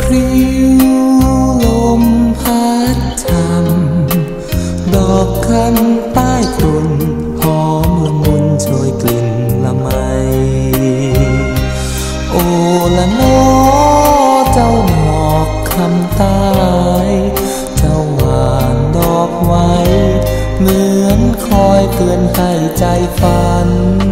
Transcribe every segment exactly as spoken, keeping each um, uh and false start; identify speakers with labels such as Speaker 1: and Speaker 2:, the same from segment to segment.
Speaker 1: ริ้วลมพัดทำดอกคำใต้กลุ่นหอมละมุนโชยกลิ่นละไมโอละนอเจ้าหมอกคำใต้เจ้าหวานดอกไว้เหมือนคอยเตือนให้ใจฝัน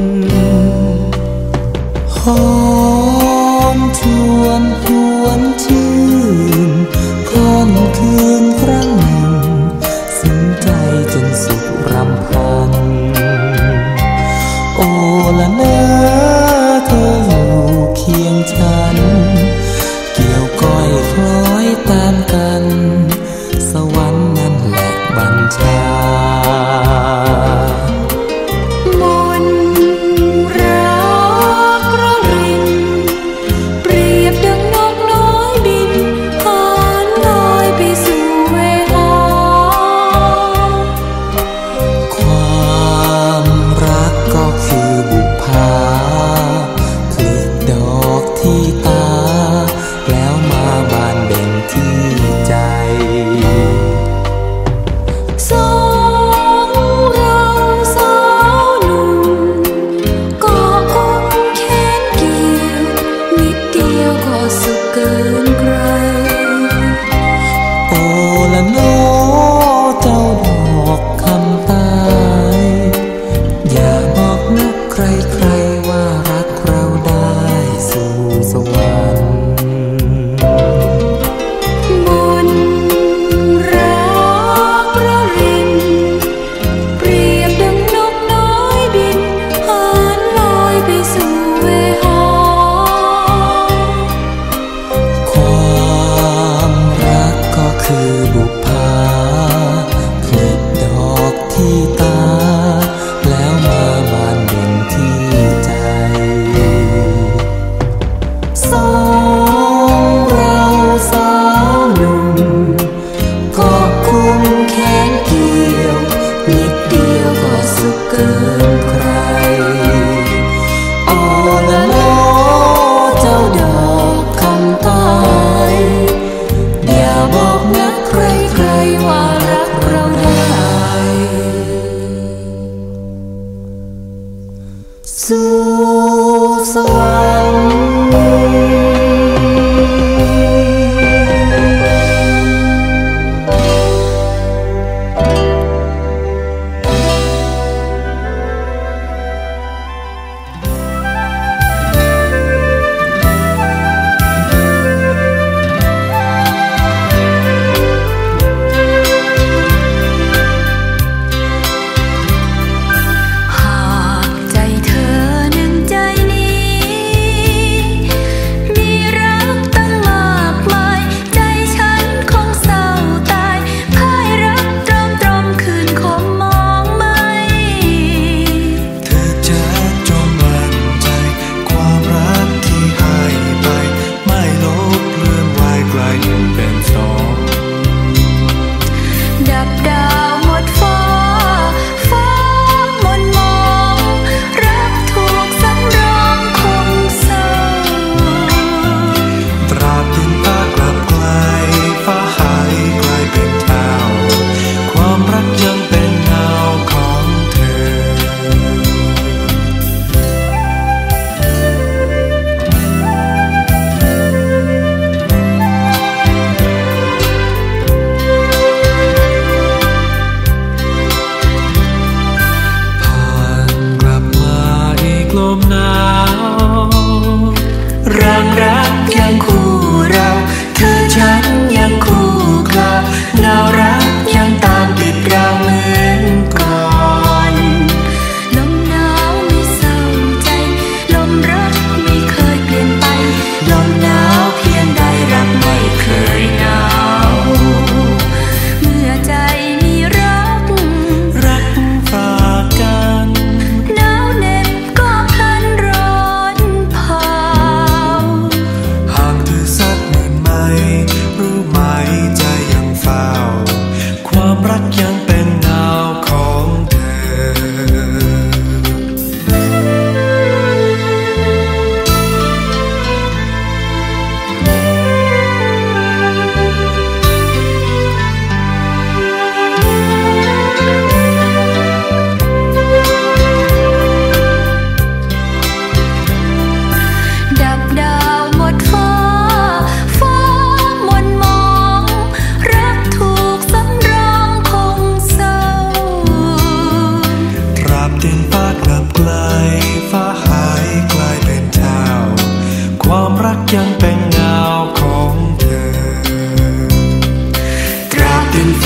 Speaker 1: หอมชวนหวนชื่นค่ำคืนครั้งหนึ่งซึ้งใจจนสุดรำพันโอละเนอเธออยู่เคียงฉันเกี่ยวก้อยคล้อยตามกันสวรรค์นั่นแหละบัญชาม
Speaker 2: นรักระรินเปรียบดังนกน้อยบินผ่านลอยไปสู่เวหา
Speaker 1: ความรักก็คือบุพภาคลิกดอกที่ตาแล้วมาบานเบ่งที่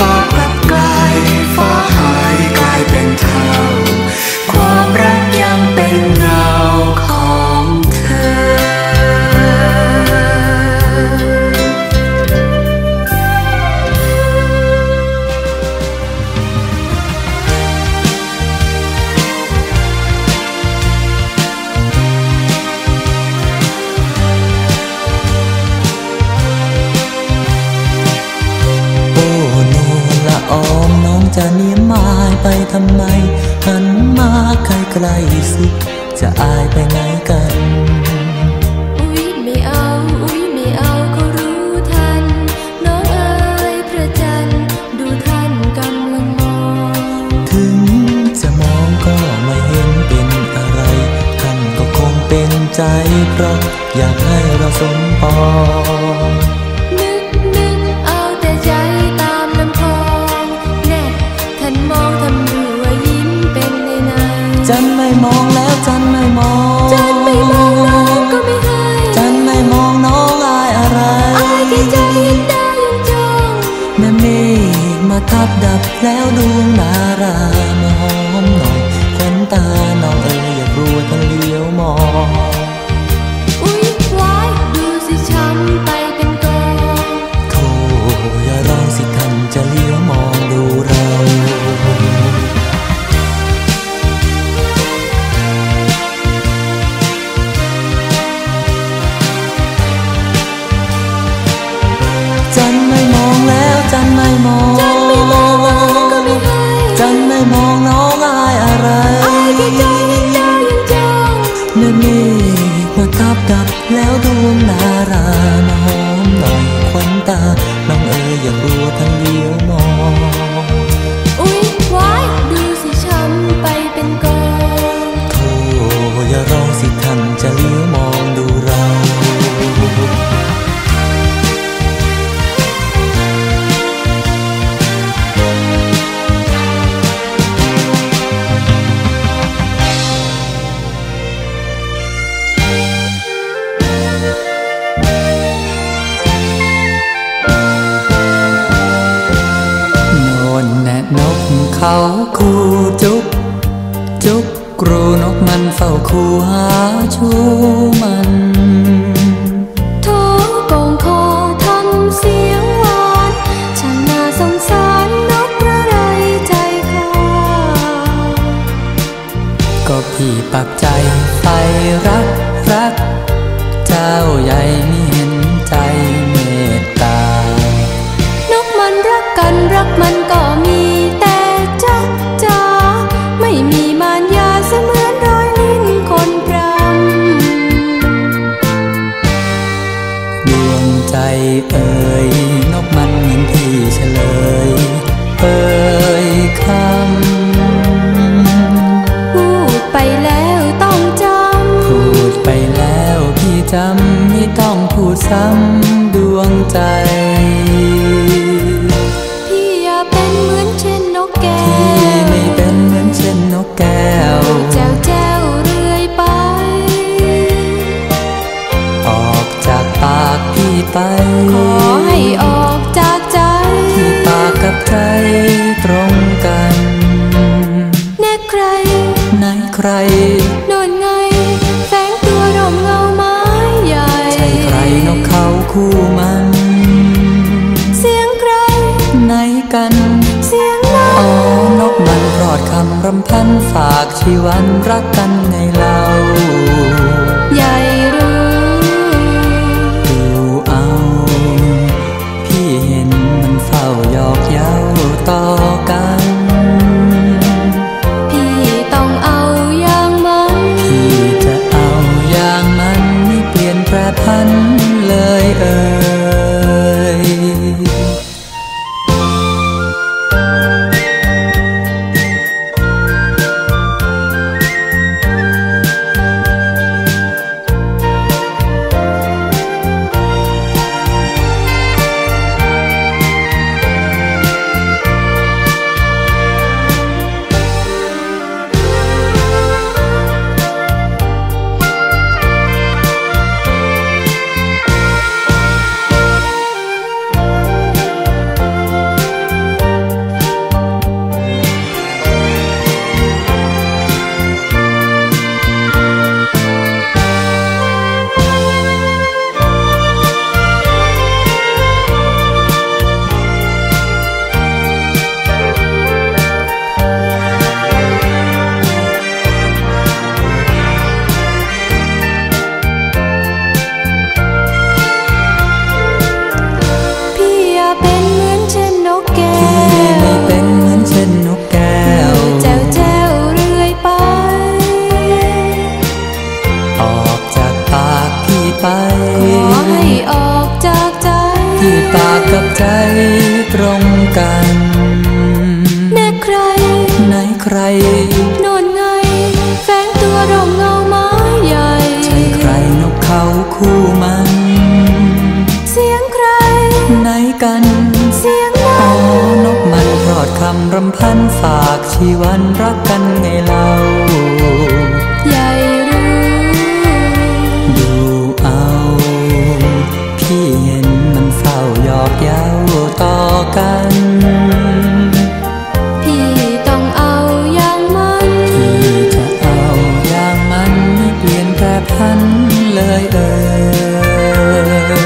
Speaker 1: ฟ้าพลัดไกลฟ้าหายกลายเป็นเท่าความรักยังเป็นเงาของเธอจะเนียมมายไปทำไมหันมาใกล้ๆสิจะอายไปไหนกัน
Speaker 2: อุ๊ยไม่เอาอุ๊ยไม่เอาก็รู้ทันน้องเอ๋ยพระจันทร์ดูท่านกำลังมอง
Speaker 1: ถึงจะมองก็ไม่เห็นเป็นอะไรท่านก็คงเป็นใจเพราะอยากให้เราสมปองจันไม่มองแล้วจันไม่มอง
Speaker 2: จันไม่มองน้องก็ไม่ให้
Speaker 1: จันไม่มองน้องอายอะไร
Speaker 2: อายแค่ใจยังได้ยังจ้อง
Speaker 1: แม่เมฆมาทับดับแล้วดวงดารามาหอมหน่อยขวัญตาน้องเอ๋ยอย่ากลัวท่านเลี้ยวมอง
Speaker 2: อุ๊ยว้ายดูสิช้ำไปเป็นกอง
Speaker 1: โธ่อย่าร้องสิท่านจะเลี้ยวมองดูเราจันไม่มองแล้วจันไม่มอง
Speaker 2: จันไม่มองน้องก็ไม่ให้
Speaker 1: จันไม่มองน้องอายอะไร
Speaker 2: อายแค่ใจยังได้ยังจ้อง
Speaker 1: แม่เมฆมาทับดับแล้วดวงดารามาหอมหน่อยขวัญตาน้องเอ๋ยอย่ากลัวท่านเลี้ยวมอง
Speaker 2: อุ๊ยว้ายดูสิช้ำไปเป็นกอง
Speaker 1: โธ่อย่าร้องสิท่านจะเลี้ยวมองดูเราเขาคู่จุกจุกครูนกมันเฝ้าคู่หาชูมัน
Speaker 2: โถกงคอทำเสียงหวานช่างน่าสงสารนกกระไรใจขา
Speaker 1: ก็พี่ปักใจไฟรักรักเจ้าใหญ่ไม่เห็นใจเมตตาน
Speaker 2: กมันรักกันรักมันก็มีแต่จ๊ะจ๊ะไม่มีมารยาเสมือนรอยลิ้นคนพร
Speaker 1: ำดวงใจเอ่ยนกมันเหมือนพี่เฉลยเอ่ยค
Speaker 2: ำพูดไปแล้วต้องจำ
Speaker 1: พูดไปแล้วพี่จำไม่ต้องพูดซ้ำดวงใจ
Speaker 2: พี่อย่าเป็นเหมือนเช่นนกแก้ว
Speaker 1: พี่ไม่เป็นเหมือนเช่นนกแก้ว
Speaker 2: แจ้วแจ้วเรื่อยไป
Speaker 1: ออกจากปากพี่ไป
Speaker 2: ขอให้ออกจากใจ
Speaker 1: ที่ปากกับใจตรงกัน
Speaker 2: แน่ใคร
Speaker 1: ไหนใคร
Speaker 2: โน่นไงแฝงตัวร่มเงาไม้ใหญ่
Speaker 1: ใช่ใครนกเขาคู่มัน
Speaker 2: เสียงใคร
Speaker 1: ไหนกัน
Speaker 2: เสียงนั้น
Speaker 1: อ๋อนกมันรอดคำรำพันฝากชีวันรักกันไงเล่า
Speaker 2: ใหญ่รู้
Speaker 1: ดูเอาพี่เห็นมันเฝ้าหยอกเย้าต่อกัน
Speaker 2: พี่ต้องเอาอย่างมัน
Speaker 1: พี่จะเอาอย่างมันไม่เปลี่ยนแปรพันเลยเอ่ยปากกับใจตรงกัน
Speaker 2: แน่ใคร
Speaker 1: ไหนใคร
Speaker 2: โน่นไงแฝงตัวร่มเงาไม้ใหญ่
Speaker 1: ใช่ใครนกเขาคู่มัน
Speaker 2: เสียงใคร
Speaker 1: ไหนกัน
Speaker 2: เสียงนั้น
Speaker 1: อ๋อนกมันรอดคำรำพันฝากชีวันรักกันไงเล่า
Speaker 2: ใหญ่รู้
Speaker 1: ดูเอาพี่เห็นมันเฝ้าหยอกเย้าต่อกัน
Speaker 2: พี่ต้องเอาอย่างมัน
Speaker 1: พี่จะเอาอย่างมันไม่เปลี่ยนแปรพันเลยเอ่ย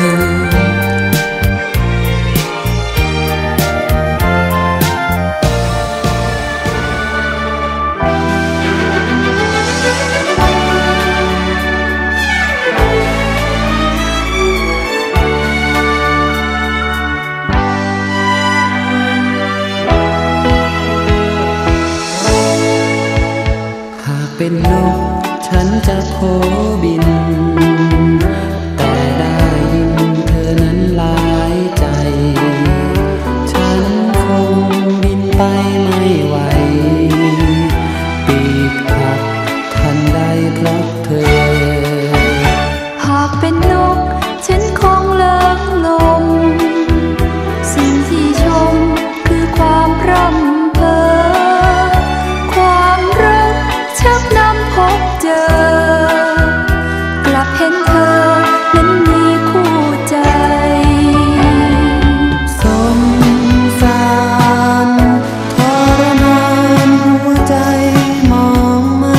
Speaker 1: เป็นนกฉันจะขอบินแต่ได้ยินเธอนั้นหลายใจฉันคงบินไปไม่ไหวปีกหักทันได้เพราะเธอ
Speaker 2: หากเป็นนกฉันคงเลิกลมสิ่งที่ชมคือความพร่ำเพ้อความรักชักนำพบเจอกลับเห็นเธอนั้นมีคู่ใจ
Speaker 1: สงสารทรมานหัวใจมองไม่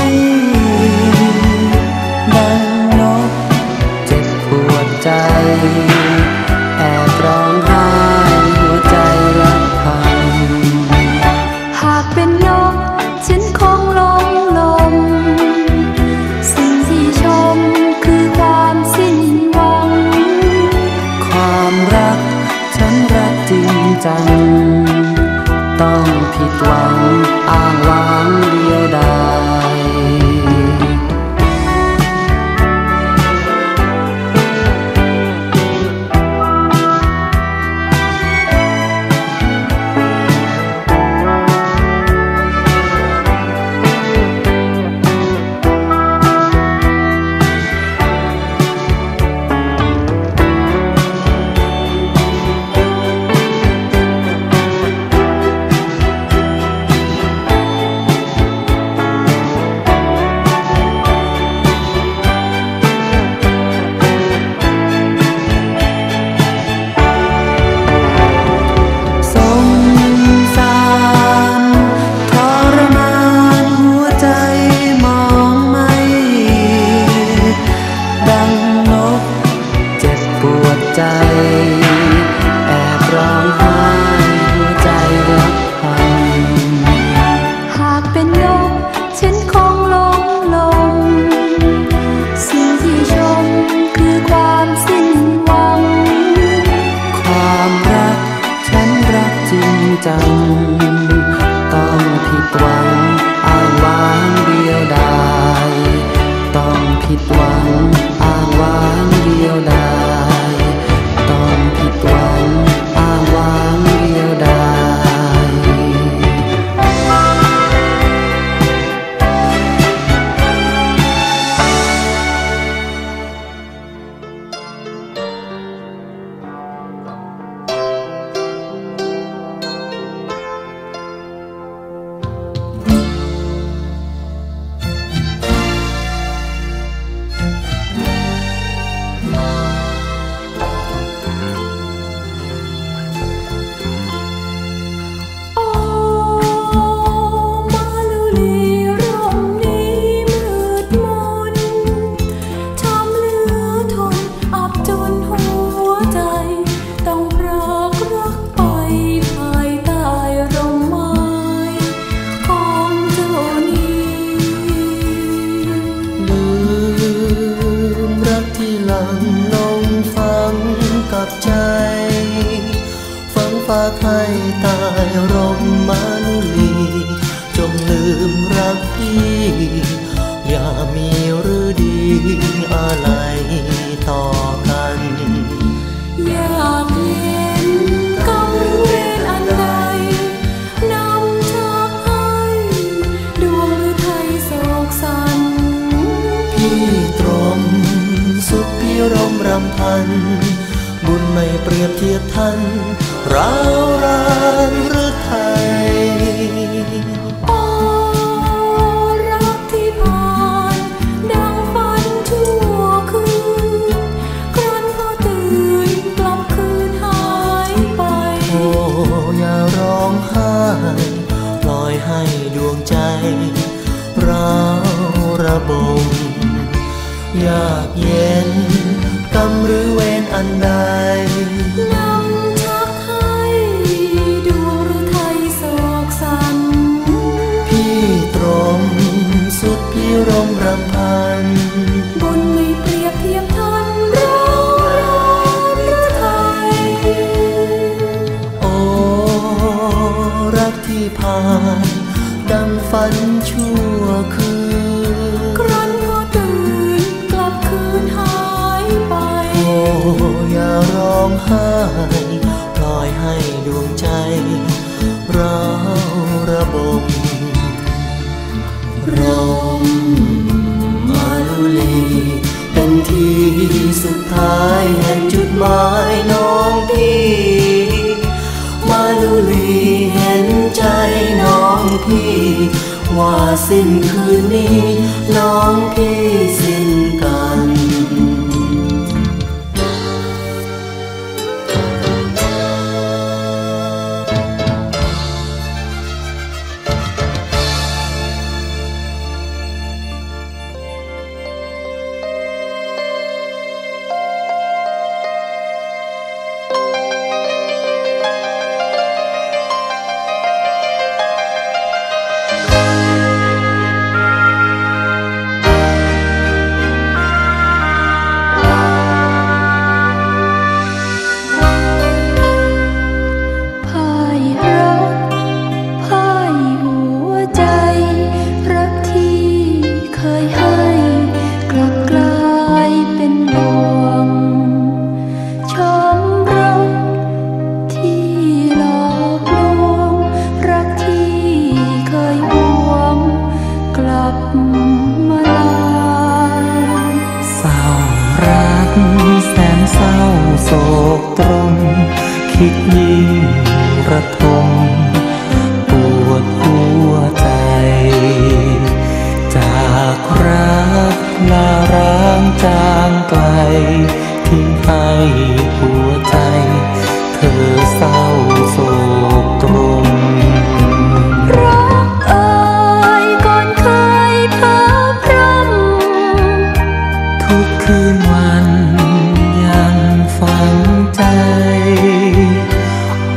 Speaker 1: ดังนกเจ็บปวดใจแอบร้องไห้หัวใจรักพัง
Speaker 2: หากเป็นนกฉันคงลงลมสิ่งที่ชมคือความสิ้นหวัง
Speaker 1: ความรักฉันรักจริงจังต้องผิดหวังอ้างว้างเดียวดายแอบร้องไห้หัวใจรักพัง
Speaker 2: หากเป็นนกฉันคงลงลมสิ่งที่ชมคือความสิ้นหวัง
Speaker 1: ความรักฉันรักจริงจังต้องผิดหวังอ้างว้างเดียวดายต้องผิดหวังอ้างว้างเดียวดายต้องผิดหวังอ้างว้างเดียวดายฝากให้ตายร่มมานุลีจงลืมรักพี่อย่ามีหรือดีอะไรต่อกัน
Speaker 2: อยากเห็น
Speaker 1: พันร้าวรานหรือไทย
Speaker 2: โอ้รักที่ผ่านดังฝันชั่วคืนครั้นพอตื่นกลับคืนหายไป
Speaker 1: โอ้อย่าร้องไห้ปล่อยให้ดวงใจร้าวระบมยากเย็นกรรมหรือเวรอันใด
Speaker 2: นำชักให้ดวงหรือไทยโศกสัน
Speaker 1: พี่ตรมสุดพี่รมรำพัน
Speaker 2: บุญไม่เปรียบเทียบทันเราหรือไทย
Speaker 1: โอ้รักที่ผ่านดังฝันชั่วคืน
Speaker 2: ครั้นพอตื่นกลับคืนหายไป
Speaker 1: โอ้อย่าร้องไห้ปล่อยให้ดวงใจร้าวระบมรมมาลุลีเป็นที่สุดท้ายแห่งจุดหมายน้องพี่มาลุลีเห็นใจน้องพี่ว่าสิ้นคืนนี้น้องพี่สิ้นกันแสนเศร้าโศกตรมคิดยิ่งระทมปวดหัวใจจากรักลาร้างจางไกลทิ้งให้หัวใจเธอเศร้าโศกตรม
Speaker 2: รักเอ่ยก่อนเคยเพ้อพร่ำ
Speaker 1: ทุกคืนวันฝังใจ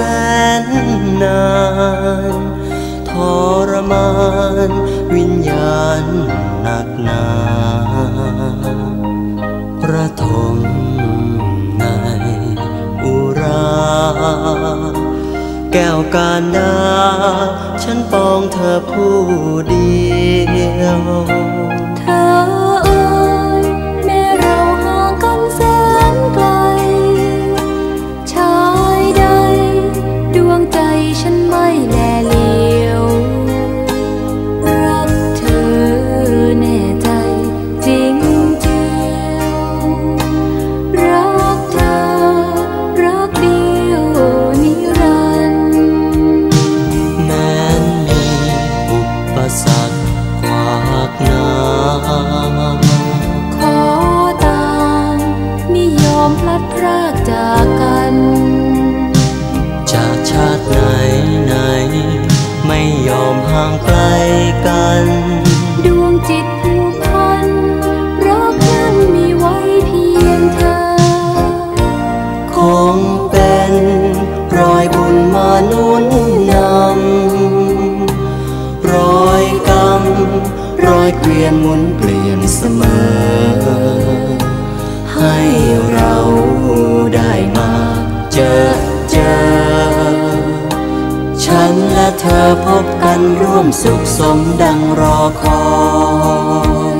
Speaker 1: นนานทรมานวิญญาณหนักหนาระทมในอุราแก้วการดาฉันปองเธอผู้เดียว
Speaker 2: เธอเอ่ยแม้เราห่างกันแสนไกลชายใดดวงใจฉันไม่แลเหลียวรักเธอแน่ใจจริงเจียวรักเธอรักเดียวนิรันดร์
Speaker 1: แม้นมีอุปสรรคขวากหน้า
Speaker 2: ขอตามมิยอมพลัดพรากจากกัน
Speaker 1: จากชาติไหนไหนไม่ยอมห่างไกลกัน
Speaker 2: ดวงจิตผูกพันรักนั้นมีไว้เพียงเธอ
Speaker 1: คงเป็นรอยบุญมาหนุนนำรอยกรรมรอยเกวียนหมุนเปลี่ยนเสมอให้เราได้มาเจอเจอฉันและเธอพบกันร่วมสุขสมดังรอคอย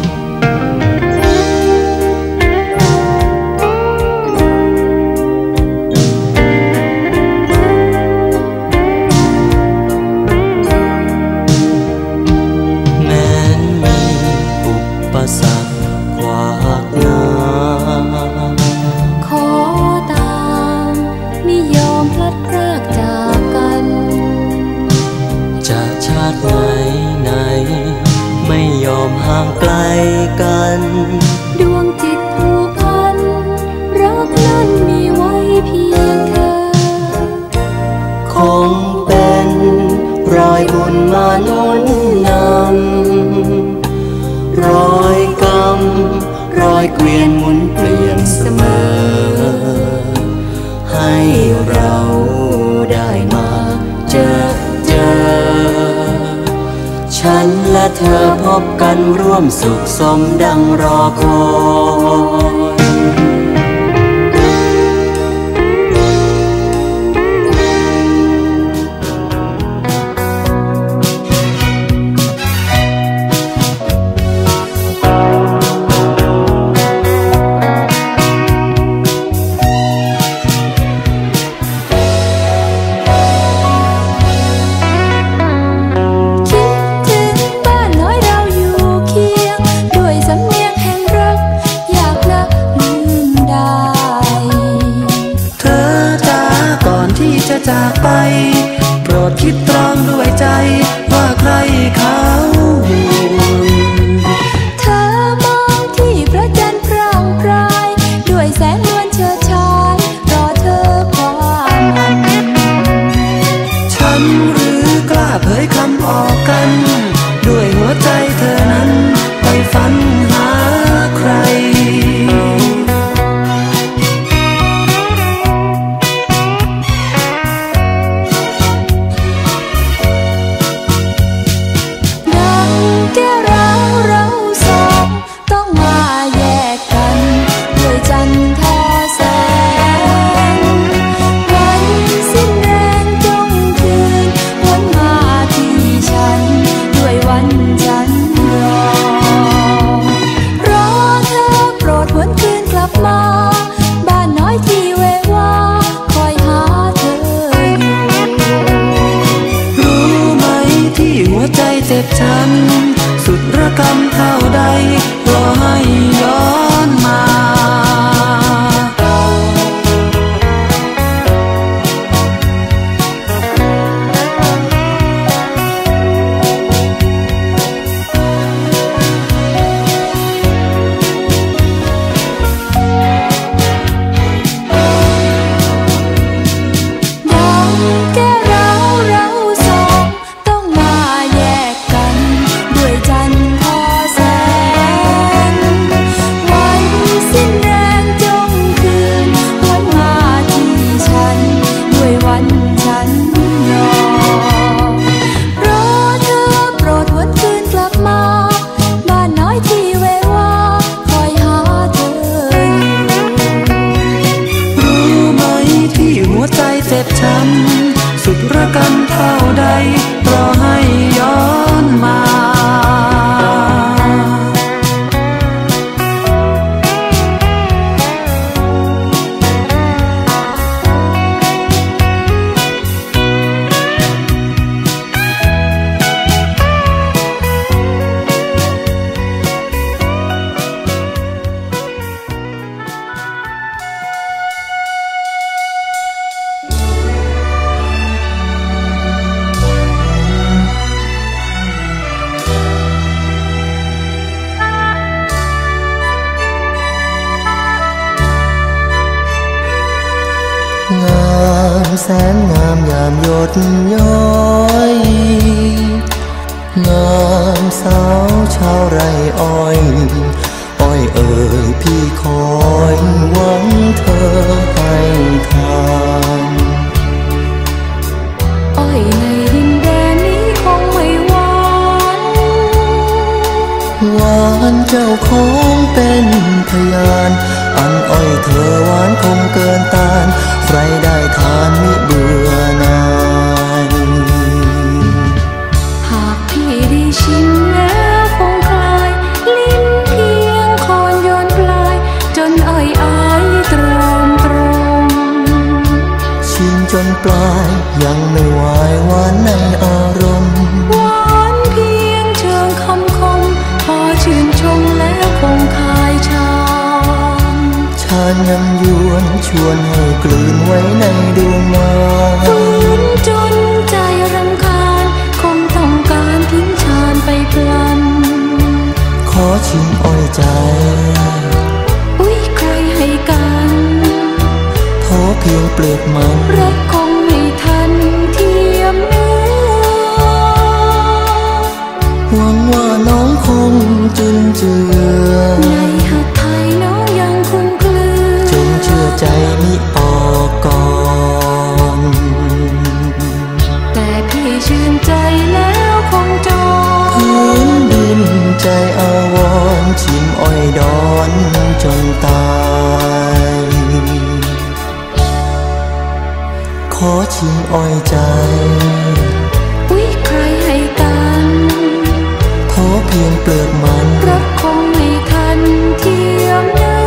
Speaker 1: แม้นมีอุปสรรคขวากหน้า
Speaker 2: ขอตามมิยอมพลัดพรากจากกัน
Speaker 1: จากชาติไหนไหนไม่ยอมห่างไกลกัน
Speaker 2: ดวงจิตผูกพันรักนั้นมีไว้เพียงเธอ
Speaker 1: คงเป็นรอยบุญมาหนุนนำรอยกรรมรอยเกวียนหมุนเปลี่ยนเสมอให้เราได้มาเจอเจอฉันและเธอพบกันร่วมสุขสมดังรอคอยจากไปโปรดคิดตรองด้วยใจว่าใครเขาห่วง
Speaker 2: เธอมองที่พระจันทร์พร่างพรายด้วยแสงนวลเฉิดฉายรอเธอความมัน
Speaker 1: ฉันหรือกล้าเผยคำออกกันด้วยหัวใจเธอนั้นไปฝันหาใครเจ็บช้ำสุดระกำเท่าใดรอให้ย้อนมา
Speaker 2: ด้วย
Speaker 1: ดระกันเท่าใดรอให้ย้อนมางามแสนงามยามหยดย้อยงามสาวชาวไร่อ้อยอ้อยเอ่ยพี่คอยหวังเธอให้ทาน
Speaker 2: อ้อยในดินแดนนี้คงไม่หวาน
Speaker 1: หวานเจ้าของเป็นพยานอันอ้อยเธอหวานคงเกินต้านใครได้ทานมิเบื่อนาย
Speaker 2: หากพี่ได้ชิมแล้วคงคลายลิ้นเพียงคอนย้อนปลายจนอ้อยอายตรอมตรม
Speaker 1: ชิมจนปลายยังไม่ไหวหวานในอารมณ์
Speaker 2: หวานเพียงเชิงคำคมพอชื่นชมแล้วคงคายชา
Speaker 1: ชาญยังยวนชวนให้กลืนไว้ในดวงมา
Speaker 2: ฝืนจนใจรำคาญคงต้องการทิ้งชาญไปพลัน
Speaker 1: ขอชิมอ้อยใจ
Speaker 2: อุ๊ยใครให้กัน
Speaker 1: โทเพียงเปลือกมัน
Speaker 2: รักคงไม่ทันเทียมเนื้อ
Speaker 1: หวังว่าน้องคงจุนเจือ
Speaker 2: ในหัตถ์ไทยน้องยังคงกลือ
Speaker 1: จงเชื่อใจมิออกก่อน
Speaker 2: แต่พี่ชื่นใจแล้วคงจอง
Speaker 1: พื้นดินใจอาวรณ์ชิมอ้อยดอนจนตายขอชิมอ้อยใจ
Speaker 2: อุ๊ยใครให้กัน
Speaker 1: โทเพียงเปลือกมัน
Speaker 2: รักคงไม่ทันเทียมเนื้อ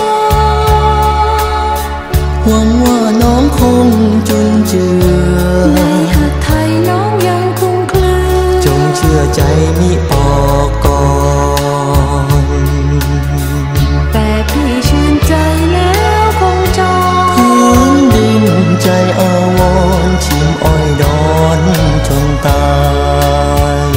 Speaker 1: หวังว่าน้องคงจุนเจือ
Speaker 2: ในหัตถ์ไทยน้องยังคงกลือ
Speaker 1: จงเชื่อใจมิออกก่อน
Speaker 2: แต่พี่ชื่นใจแล้วคงจอง
Speaker 1: พื้นดินใจอาวรณ์ชิมอ้อยดอนจนตาย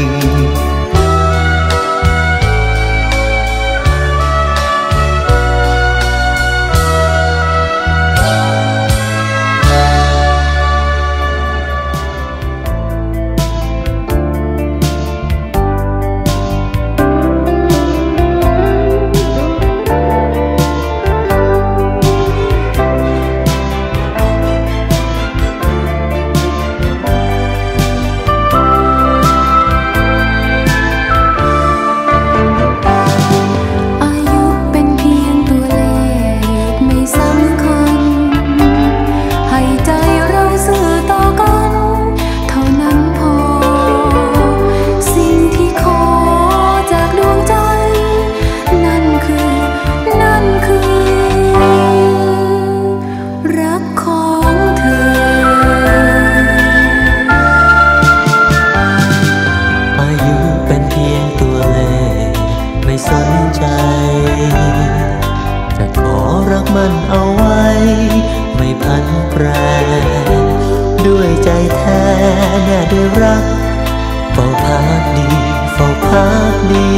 Speaker 1: มันเอาไว้ไม่พันแปรด้วยใจแท้แน่ด้วยรักเฝ้าพักดีเฝ้าพักดี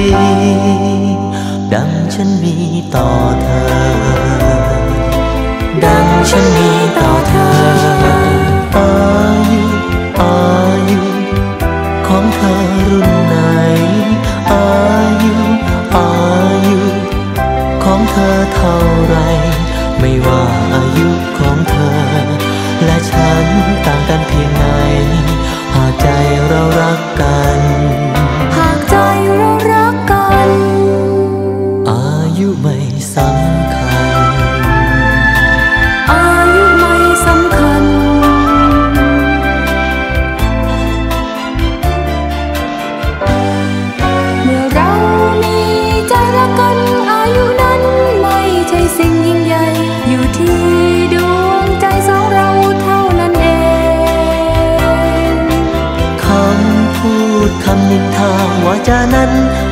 Speaker 1: ดังฉันมีต่อเธอดังฉันมีต่อเธออายุอายุของเธอรุ่นไหนอายุอายุของเธอเท่าไรไม่ว่าอายุของเธอและฉันต่างกันเพียงไหนหากใจเรารักกัน
Speaker 2: หากใจเรารักกัน
Speaker 1: อายุไม่สำคัญ
Speaker 2: อายุไม่สำคัญ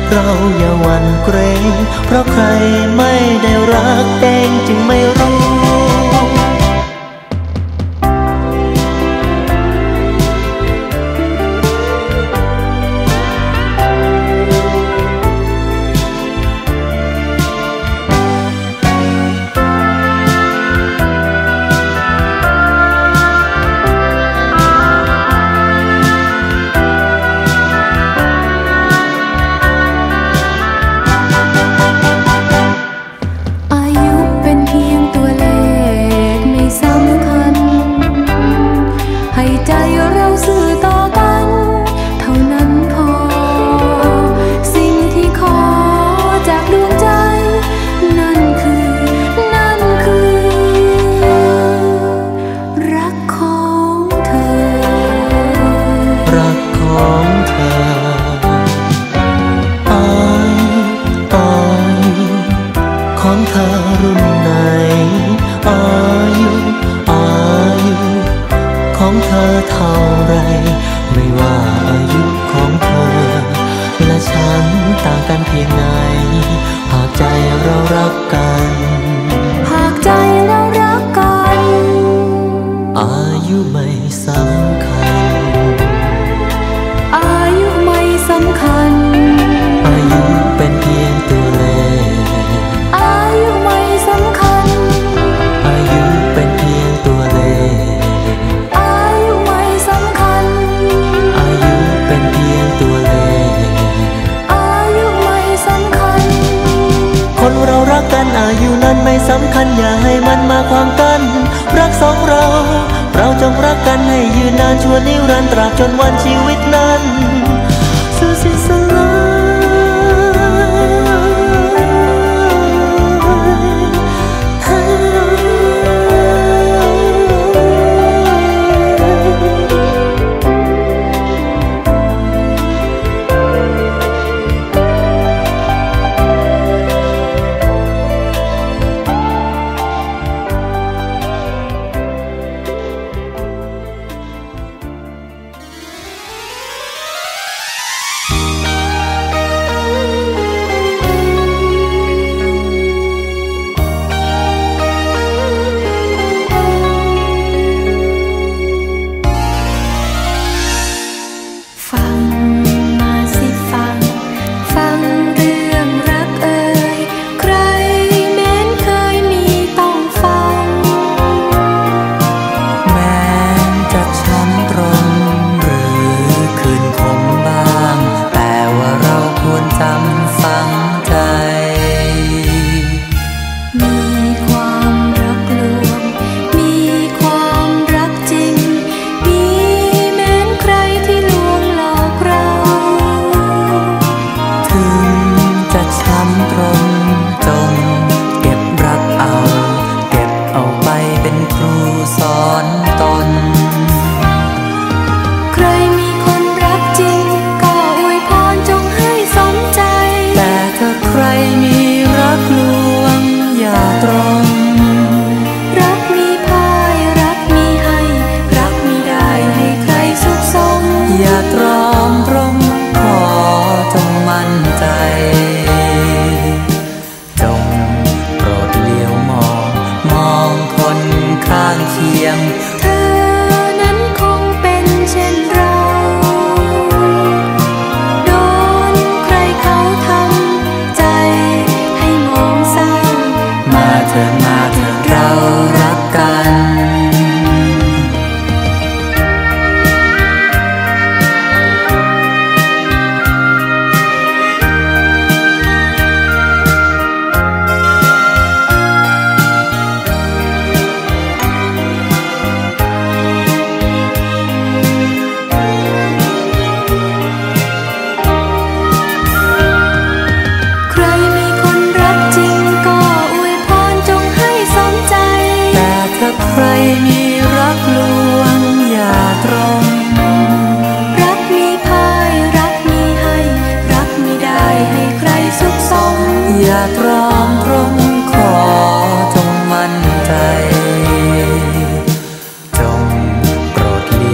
Speaker 1: เราอย่าหวั่นเกรงเพราะใครไม่ได้รักเองจึงไม่รู้ของเธอรุ่นไหนอายุอายุของเธอเท่าไรไม่ว่าอายุของเธอและฉันต่างกันเพียงไหนหากใจเรารักกัน
Speaker 2: หากใจเรารักกัน
Speaker 1: อายุไม่สำคัญ
Speaker 2: อายุไม่สำคัญ
Speaker 1: อายุเป็นเพียงตัวเลข
Speaker 2: อายุไม่สำคัญ
Speaker 1: อายุเป็นเพียงตัวเลข
Speaker 2: อายุไม่สำคัญ
Speaker 1: อายุเป็นเพียงตัวเลข
Speaker 2: อายุไม่สำคัญ
Speaker 1: คนเรารักกันอายุนั้นไม่สำคัญอย่าให้มันมาขวางกันรักสองเราเราจงรักกันให้ยืนนานชั่วนิรันดร์ตราบจนวันชีวิตนั้นสุดสิ้นสลาย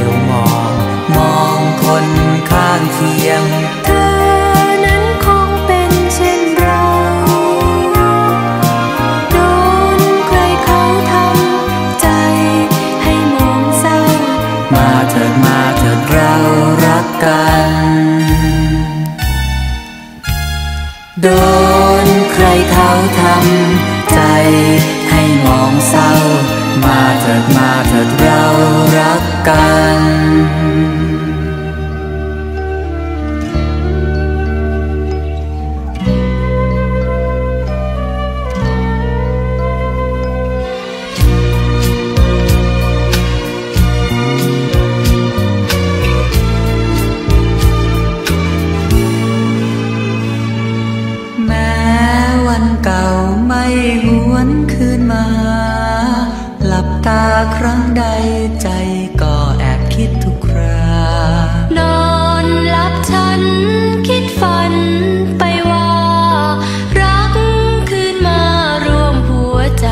Speaker 2: เธอนั้นคงเป็น
Speaker 1: มาเถิดมาเถิดเรารักกันโดนใครเขาทำใจให้มองเศร้ามาเถิดมาเถิดเรารักกันเก่าไม่หวนคืนมาหลับตาครั้งใดใจก็แอบคิดทุกคราน
Speaker 2: อนหลับฉันคิดฝันไปว่ารักคืนมารวมหัวใจ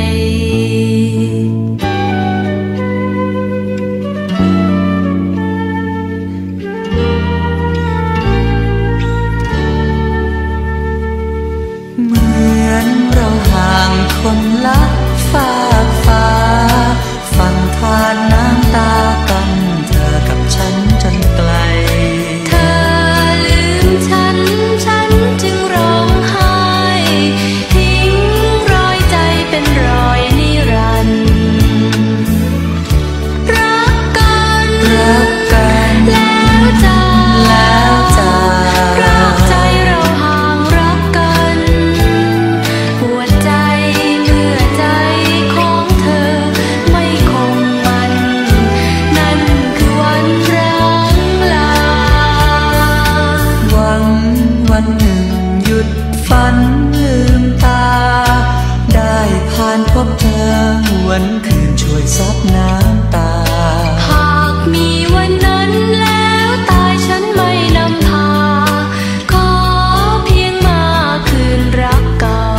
Speaker 2: คนละฝากฟ้าฟังทานน้ำตากันเธอกับฉันจนไกลเธอลืมฉันฉันจึงร้องไห้ทิ้งรอยใจเป็นรอยนิรันดร์รักกันรักกันแล้วจะแล้วจะรักใจเราห่างรักกันปวดใจวันหนึ่งหยุดฝันลืมตาได้ผ่านพบเธอวันคืนช่วยซับน้ำตาหากมีวันนั้นแล้วตายฉันไม่นำพาขอเพียงมาคืนรักเก่า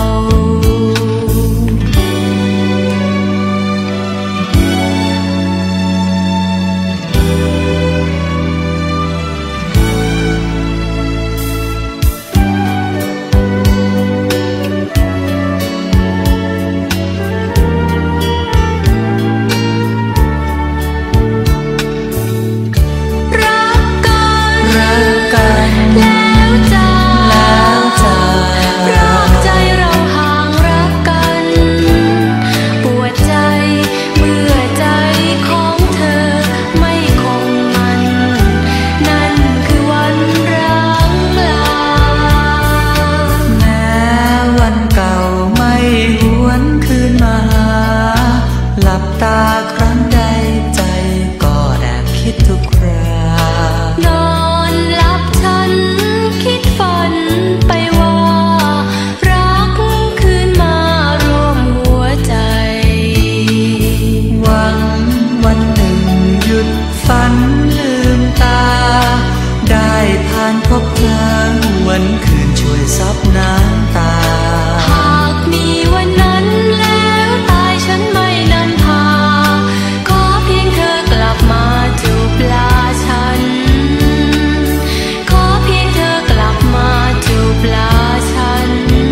Speaker 2: แล้วจะแล้วจะรักใจเราห่างรักกันปวดใจเมื่อใจของเธอไม่คงมันนั่นคือวันร้างลาแม้วันเก่าไม่หวนคืนมาหลับตาครั้งใดใจก็แอบคิดทุกครานอนหลับฉันคิดฝันไปว่ารักคืนมารวมหัวใจหวังวันหนึ่งหยุดฝันลืมตาได้ผ่านพบเธอวันคืนช่วยซับน้ำตาหากมีวันนั้นแล้วตายฉันไม่นำพาขอเพียงเธอกลับมาจูบลาฉันขอเพียงเธอกลับมาจูบลาฉัน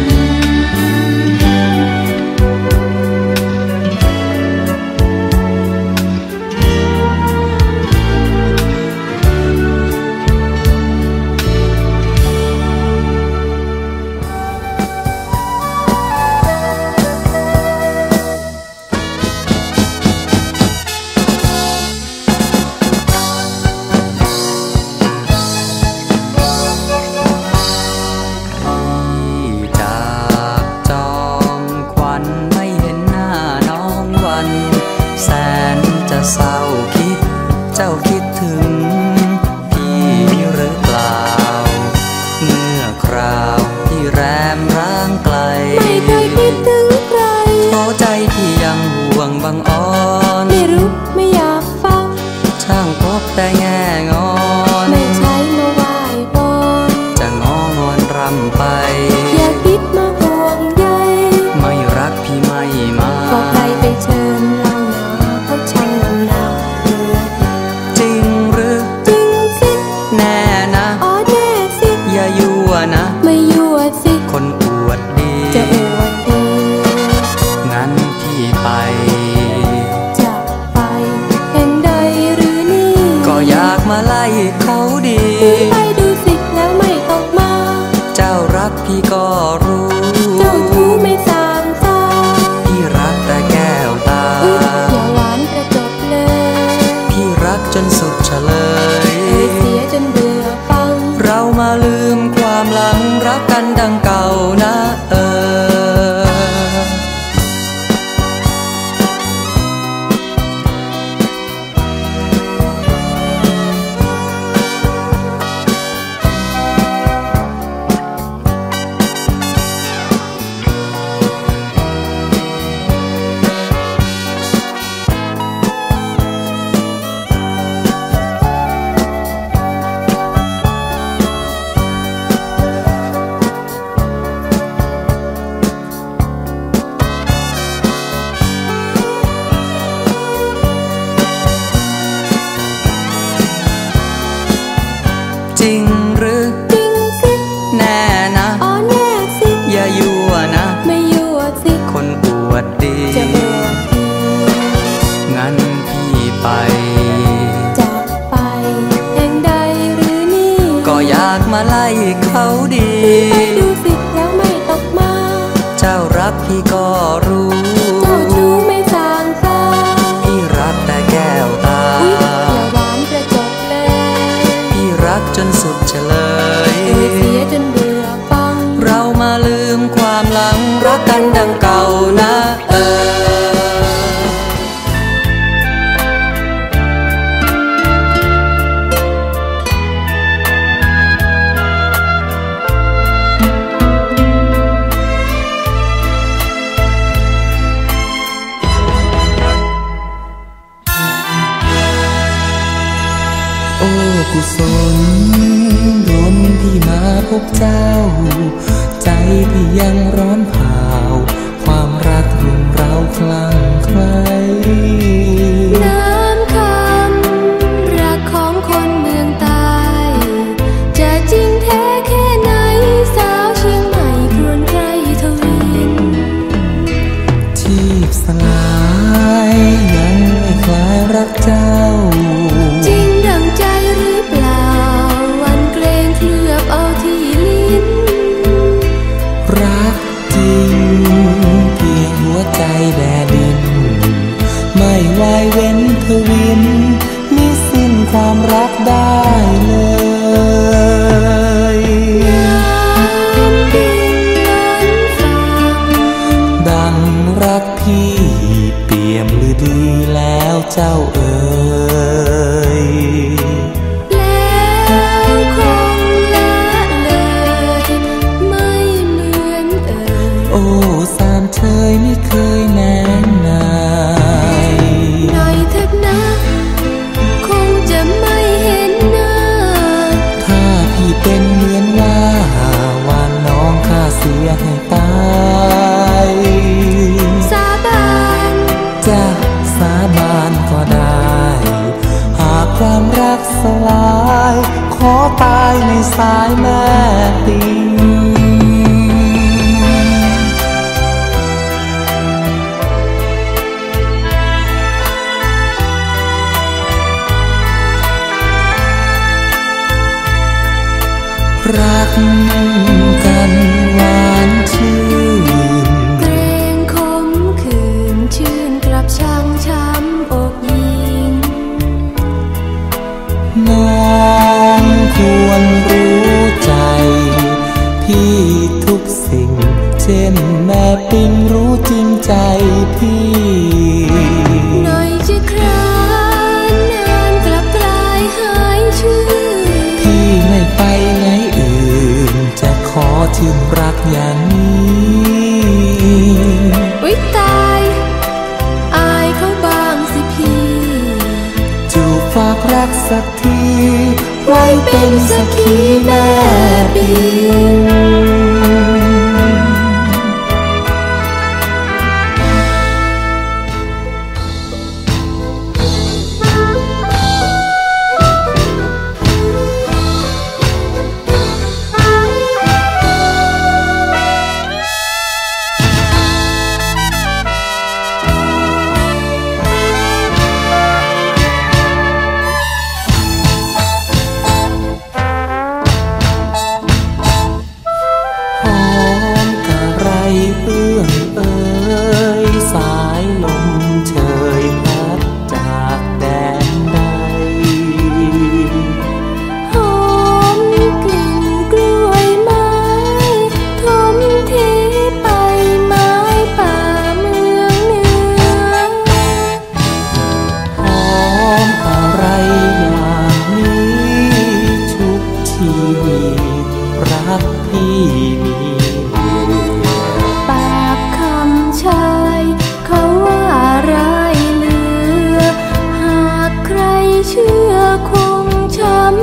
Speaker 2: เศร้าคิดเจ้าคิดถึงพี่หรือเปล่าเมื่อคราวที่แรมร้างไกลไม่เคยคิดถึงใครโอ้ใจพี่ยังห่วงบังอ่อนไม่รู้ไม่อยากฟังช่างพบแต่แง่งอนไม่ใช่มาไหว้วอนจะงองอนรำไปอย่าคิดมาห่วงใยไม่รักพี่ไม่มาก็ใครไปเชิญเราหนาเขาช่างนำหนาจริงหรือจริงสิแน่นะอ๋อแน่สิอย่ายั่วนะไม่ยั่วสิคนอวดดีจะอวดดีงั้นพี่ไปจะไปแห่งใดหรือ
Speaker 1: จนสุดเฉลย
Speaker 2: เอ่ยเสียจนเบื่อฟัง
Speaker 1: เรามาลืมความหลังรักกันดังเก่านะเออจริงหรือ
Speaker 2: จริงสิ
Speaker 1: แน่นะ
Speaker 2: อ๋อแน่สิ
Speaker 1: อย่ายั่วนะ
Speaker 2: ไม่ยั่วสิ
Speaker 1: คนอวดดี
Speaker 2: จะอวดดี
Speaker 1: งั้นพี่ไป
Speaker 2: จะไปแห่งใดหรือนี่
Speaker 1: ก็อยากมาไล่เขาดี
Speaker 2: ไปดูสิแล้วไม่ตกมา
Speaker 1: เจ้ารักพี่ก็รู้
Speaker 2: เจ้าชู้ไม่สางตา
Speaker 1: พี่รักแต่แก้วตา
Speaker 2: อย่าหวานกระจกเลย
Speaker 1: พี่รักจนสุดเฉลย
Speaker 2: เอ่ยเสียจนเบื่อฟัง
Speaker 1: เรามาลืมความหลังรักกันดังเก่านะเออโอ้กุศลดลที่มาพบเจ้าใจพี่ยังร้อนเผาความรักรุ่มเร้าคลั่งไคล้
Speaker 2: น้ำคำรักของคนเมืองใต้จะจริงแท้แค่ไหนสาวเชียงใหม่ครวญใครทวิน
Speaker 1: ที่สลายยังไม่คลายรักเจ้า
Speaker 2: จริงดังใจหรือเปล่าวันเกรงเคลือบเอาที่ลิ้น
Speaker 1: รักจริงเพียงหัวใจแดดินไม่ไหวเว้นทวินมิสิ้นความรักได้เลย
Speaker 2: ดินนั้นฟัง
Speaker 1: ดังรักพี่เปี่ยมหรือดีแล้วเจ้าเอ๋ย
Speaker 2: แล้วคงละเลยไม่เหมือนเอ่ย
Speaker 1: โอ้สามเชยไม่เคยแน่นาย
Speaker 2: หน่อยเถิดนะคงจะไม่เห็นหน้า
Speaker 1: ถ้าพี่เป็นเหมือนว่าวานน้องข้าเสียให้ตาย
Speaker 2: สาบาน
Speaker 1: จะสาบานก็ได้หากความรักสลายขอตายในสายแม่ปิงรักกันหวานชื่น
Speaker 2: เกรงขมขื่นชื่นกลับช่างช้ำอกยิง
Speaker 1: น้องควรรู้ใจพี่ทุกสิ่งเช่นแม่ปิงรู้จริงใจพี่
Speaker 2: หน่อยจะครานนานกลับกลายหายชื่อ
Speaker 1: พี่ไม่ไปไหนอื่นจะขอชื่นรักอย่างนี้
Speaker 2: อุ๊ยตายอายเขาบ้างสิพี่
Speaker 1: จูบฝากรักสักทีไว้เป็นสักขีแม่ปิงห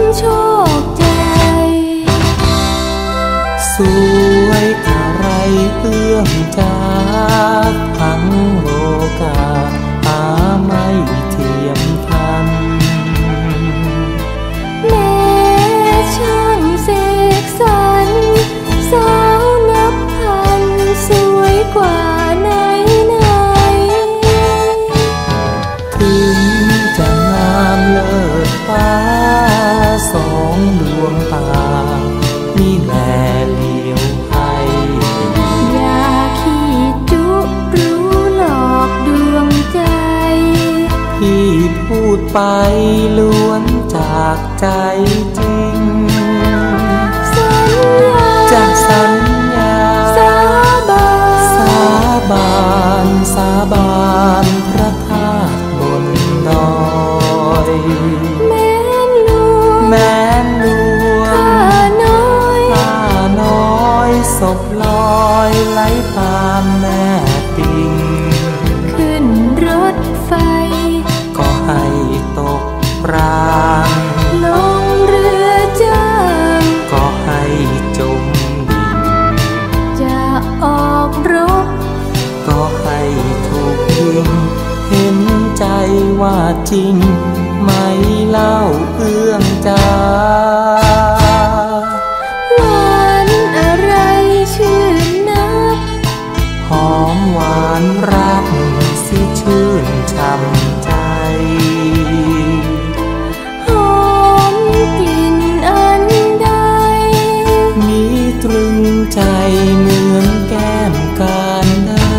Speaker 2: โชคใจ
Speaker 1: สวยอะไรเอื้อมจากทั้งโลกาหาไม่เทียมทัน
Speaker 2: แม้ช่างเสกสรรสาวนับพันสวยกว่าไหนไหน
Speaker 1: ถึงจะงามเลิศฟ้าสองดวงตานี่แหละเลี้ยวให้
Speaker 2: อย่าขี้จุรู้หลอกดวงใจ
Speaker 1: ที่พูดไปล้วนจากใจจริง
Speaker 2: สัญญา
Speaker 1: จะสัญญา
Speaker 2: สาบาน
Speaker 1: สาบานสาบานพระธาตุบนดอย
Speaker 2: แม้นลวง
Speaker 1: แม้นลวง
Speaker 2: ข้าน้อย
Speaker 1: ข้าน้อยศพลอยไหลตามแม่ปิง
Speaker 2: ขึ้นรถไฟ
Speaker 1: ก็ให้ตกปราง
Speaker 2: ลงเรือจ้าง
Speaker 1: ก็ให้จมดิ่ง
Speaker 2: จะออกรบ
Speaker 1: ก็ให้ถูกยิงเห็นใจว่าจริงไม่เล่าเอื้อมจา
Speaker 2: หวานอะไรชื่นนัก
Speaker 1: หอมหวานรักสิชื่นช่ำใจ
Speaker 2: หอมกลิ่นอันใด
Speaker 1: มีตรึงใจเหมือนแก้มการดา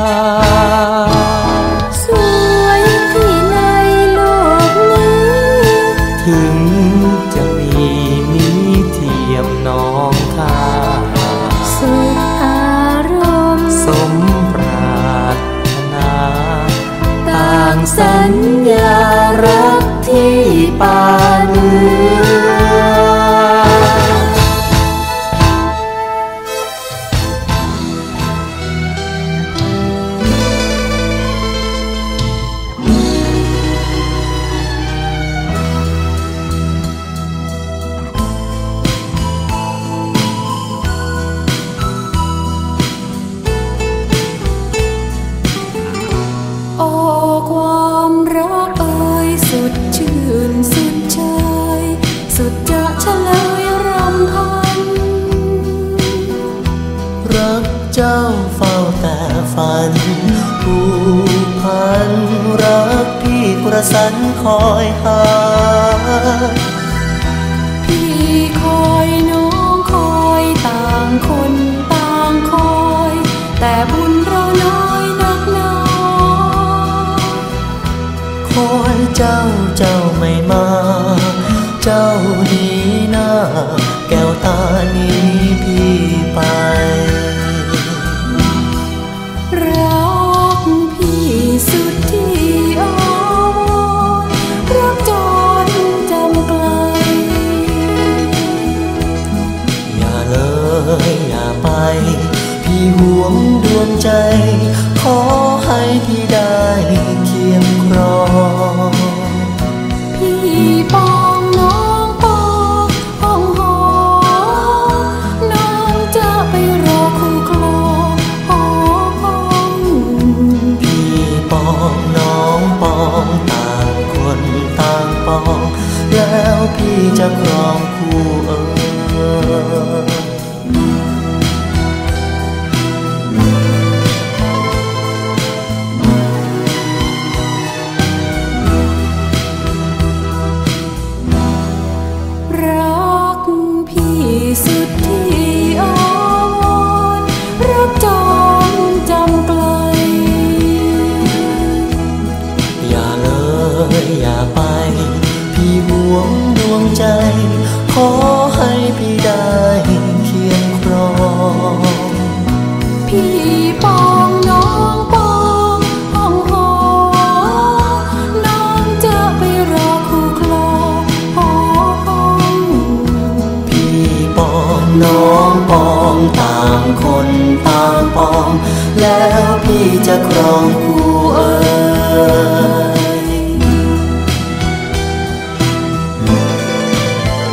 Speaker 2: สวยที่ในโลกนี้
Speaker 1: ถึงจะมีมิเทียมน้องค่า
Speaker 2: สุดอารมณ์
Speaker 1: สมปรารถนาต่างสัญญารักที่ปานเนื้
Speaker 2: โอ้ความรักเอ่ยสุดชื่นสุดเชยสุดจะเฉลยรำพัน
Speaker 1: รักเจ้าเฝ้าแต่ฝันผูกพันรักพี่ประสันคอยหา
Speaker 2: พี่คอยน้องคอยต่างคนต่างคอยแต่บุญเราน้อยนักหนา
Speaker 1: คอยเจ้าเจ้าไม่มาเจ้าดีหน้าแก้วตานี้พี่ไป
Speaker 2: รักพี่สุดที่อ้อนรักจนจำไกล
Speaker 1: อย่าเลยอย่าไปพี่ห่วงดวงใจขอให้พี่ได้เคียงครอง
Speaker 2: พี่ปองน้องปองห้องหอน้องจะไปรอคู่ครองหอห้อง
Speaker 1: พี่ปองน้องปองต่างคนต่างปองแล้วพี่จะครองคู่เอ๋ย
Speaker 2: รักพี่สุดที่อ้อนรักจนจำไกล
Speaker 1: อย่าเลยอย่าไปพี่ห่วงดวงใจขอให้พี่ได้เคียงครอง
Speaker 2: พี่ปองน้องปองห้องหอน้องจะไปรอคู่ครองหอห้อง
Speaker 1: พี่ปองน้องปองต่างคนต่างปองแล้วพี่จะครองคู่เอ๋ย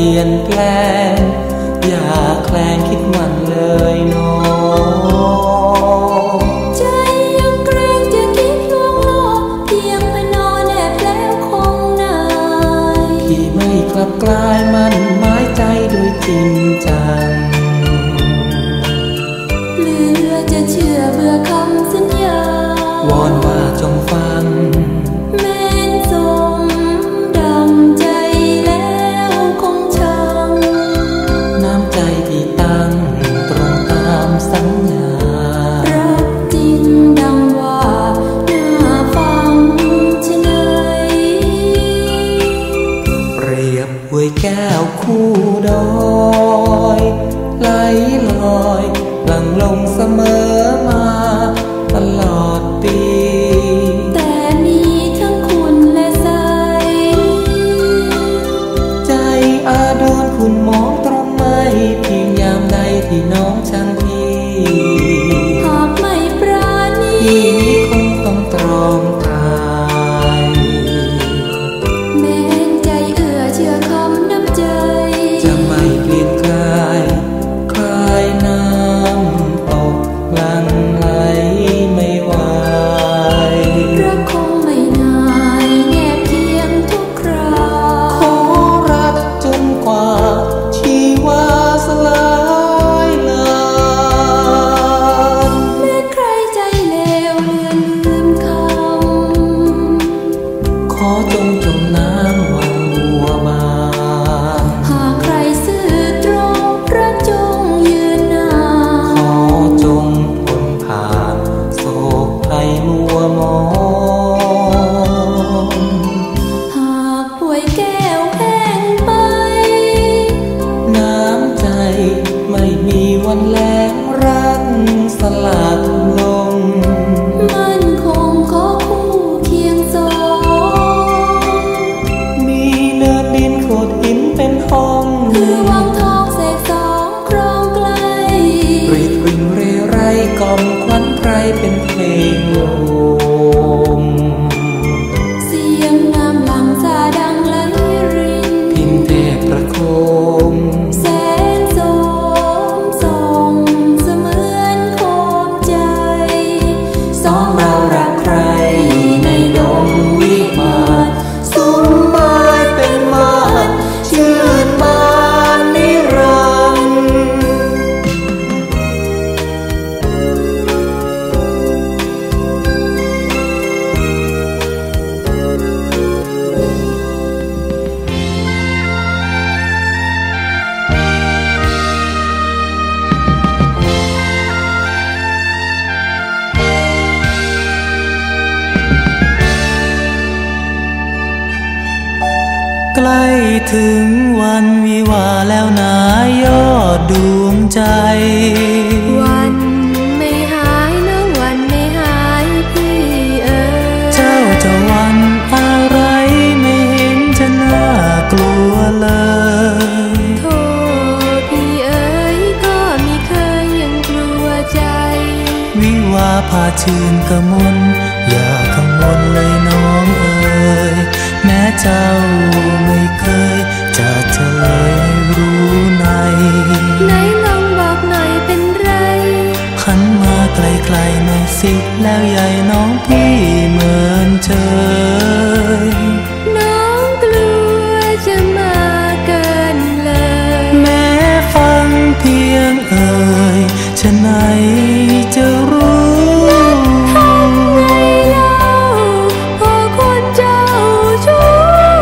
Speaker 1: ลี่ยนแปลงอย่าแคลงคิดหวั่นเลยน้อง
Speaker 2: ใจยังเกรงจะคิดล่วงลอบเพียงพนอแนบแล้วคงนาย
Speaker 1: ที่ไม่กลับกลายมันหมายใจด้วยจริงจัง
Speaker 2: เหลือจะเชื่อเบื่อคำสัญญาว
Speaker 1: อนว่าจงฟัง
Speaker 2: แม้นสมดังใจแล้วคงชัง
Speaker 1: น้ำใจที่ตั้งตรงตามสัญญา
Speaker 2: รักจริงดังว่าน่าฟังชะไหน
Speaker 1: เปรียบห้วยแก้วคู่ดอยไหลลอยหลั่งลงเสมอมาตลอดปี
Speaker 2: แต่มีทั้งคุณและใส
Speaker 1: ใจอาโดนคุณมองตรงไม่เพียงยามใดที่น้องช่างพี่
Speaker 2: หากไม่ปราณี
Speaker 1: พี่นี้คงต้องตรอมตาย
Speaker 2: แม้ใจเอื้อเชื่อคำน้ำใจ
Speaker 1: จะไม่เปลี่ยนกลายคลายน้ำตกหลั่งไหลไม่ไหว
Speaker 2: รักคงไม่นายแนบเคียงทุกครา
Speaker 1: ขอรักจนกว่าชีวาสลายลาน
Speaker 2: แม้ใครใจเลวเลือนลืมค
Speaker 1: ำขอจงจมน้ำวังบัวบาน
Speaker 2: หากใครซื่อตรงรักจงยืนนาน
Speaker 1: ขอจงพ้นผ่านโศกภัยมัวมอง
Speaker 2: หากป่วยแก้วแห้งไป
Speaker 1: น้ำใจไม่มีวันแล้งรักสลายลง
Speaker 2: มันคงขอคู่เคียงสอง
Speaker 1: มีเนินดินโขดหินเป็นห้อง
Speaker 2: คือวังทองเสกสองครองไกล
Speaker 1: รีดวิ่งเรไรกล่อมควันไพรเป็นเพลงลม
Speaker 2: เสียงน้ำหลั่งสาดังไหลริน
Speaker 1: พินเทพประโคม
Speaker 2: แสนสมส่งเสมือนโคมใจ
Speaker 1: สองเรารักใครในดงวิมานสุมไม้เป็นม่านชื่นบานนิรันดร์ใกล้ถึงวันวิวาแล้วนายอดดวงใจ
Speaker 2: วันไม่หายนะวันไม่หายพี่เอ๋ย
Speaker 1: เจ้าจะวันอะไรไม่เห็นจะน่ากลัวเลย
Speaker 2: โทษพี่เอ๋ยก็ไม่เคยยังกลัวใจ
Speaker 1: วิวาพาชื่นกมลอย่ากังวลเลยน้องเอ๋ยแม้เจ้าไม่เคยจะเฉลยรู้ใน
Speaker 2: ไหนลองบอกหน่อยเป็นไร
Speaker 1: หันมาไกลๆหน่อยสิแล้วใหญ่น้องพี่เหมือนเชย
Speaker 2: น้องกลัวจะมาเกินเลย
Speaker 1: แม้ฟังเพียงเอ่ยฉะไหนจะรู้
Speaker 2: ทำไงเล่าพอคนเจ้าชู้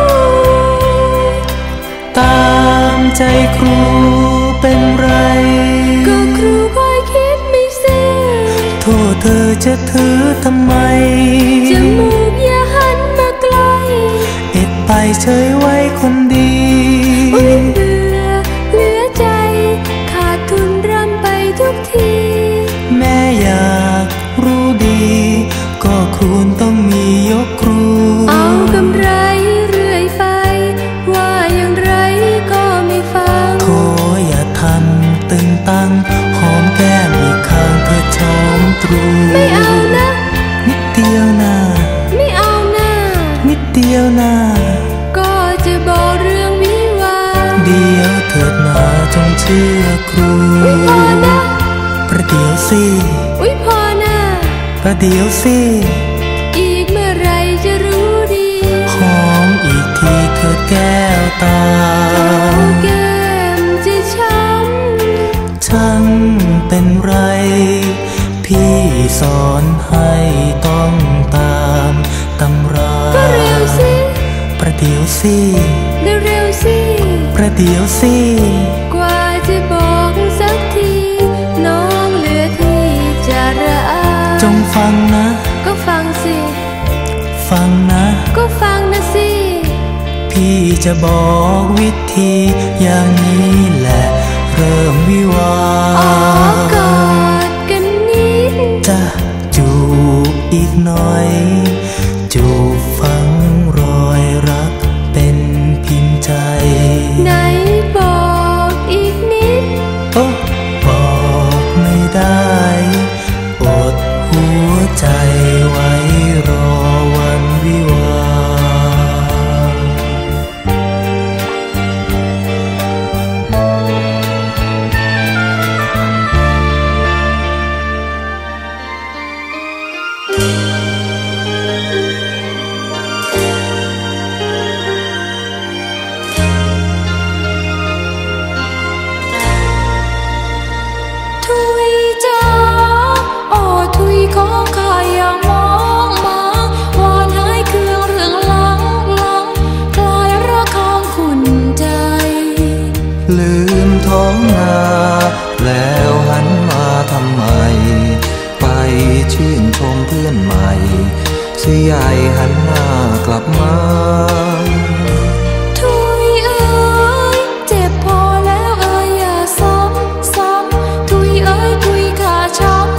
Speaker 1: ตามใจครูเป็นไร
Speaker 2: ก็ครูคอยคิดไม่ซื่อ
Speaker 1: โทษเธอจะถือทำไม
Speaker 2: จมูกอย่าหันมาไกล
Speaker 1: เอ็ดไปเฉยไว้คนดี
Speaker 2: เบื่อเหลือใจขาดทุนรำไปทุกที
Speaker 1: แม่อยากรู้ดีก็ควรต้องมียกครู
Speaker 2: เอากำไรเรื่อยไปว่าอย่างไรก็ไม่ฟัง
Speaker 1: ขออย่าทำตึงตังหอมแก้มอีกข้างเพื่อชมตรู
Speaker 2: ไม่เอานะ
Speaker 1: นิดเดียวชื่อครูประเดี๋ยวสิ
Speaker 2: อุ๊ยพอนะ
Speaker 1: ประเดี๋ยวสิ
Speaker 2: อีกเมื่อไรจะรู้ดี
Speaker 1: หอมอีกทีเถิดแก้วตา
Speaker 2: แก้มจะช้
Speaker 1: ำช่างเป็นไรพี่สอนให้ต้องตามตำรา
Speaker 2: ประเดี๋ยวสิ
Speaker 1: ประเดี๋ยวสิ
Speaker 2: เร็วๆสิ
Speaker 1: ประเดี๋ยวสิ
Speaker 2: กว่าจะบอกสักทีน้องเหลือที่จะระอา
Speaker 1: จงฟังนะ
Speaker 2: ก็ฟังสิ
Speaker 1: ฟังนะ
Speaker 2: ก็ฟังนะสิ
Speaker 1: พี่จะบอกวิธีอย่างนี้แหละเริ่มวิวาห์
Speaker 2: กอดกันนิด
Speaker 1: จะจูบอีกหน่อยจูบฝังรอยรักเป็นพิมพ์ใจ
Speaker 2: ไหนบอกอีกนิด
Speaker 1: โอ้บอกไม่ได้อดหัวใจไว้รอวันวิวา
Speaker 2: ของข้าอย่ามองมาวอนหายเครื่องเรื่องหลังหลังกลายรักของคุณใจ
Speaker 1: ลืมท้องนาแล้วหันมาทำไมไปชื่นชมเพื่อนใหม่เสียใหญ่หันหน้ากลับมา
Speaker 2: ทุยเอ้ยเจ็บพอแล้วเอ้ยอย่าซ้ำซ้ำทุยเอ้ยทุยขาช้ำ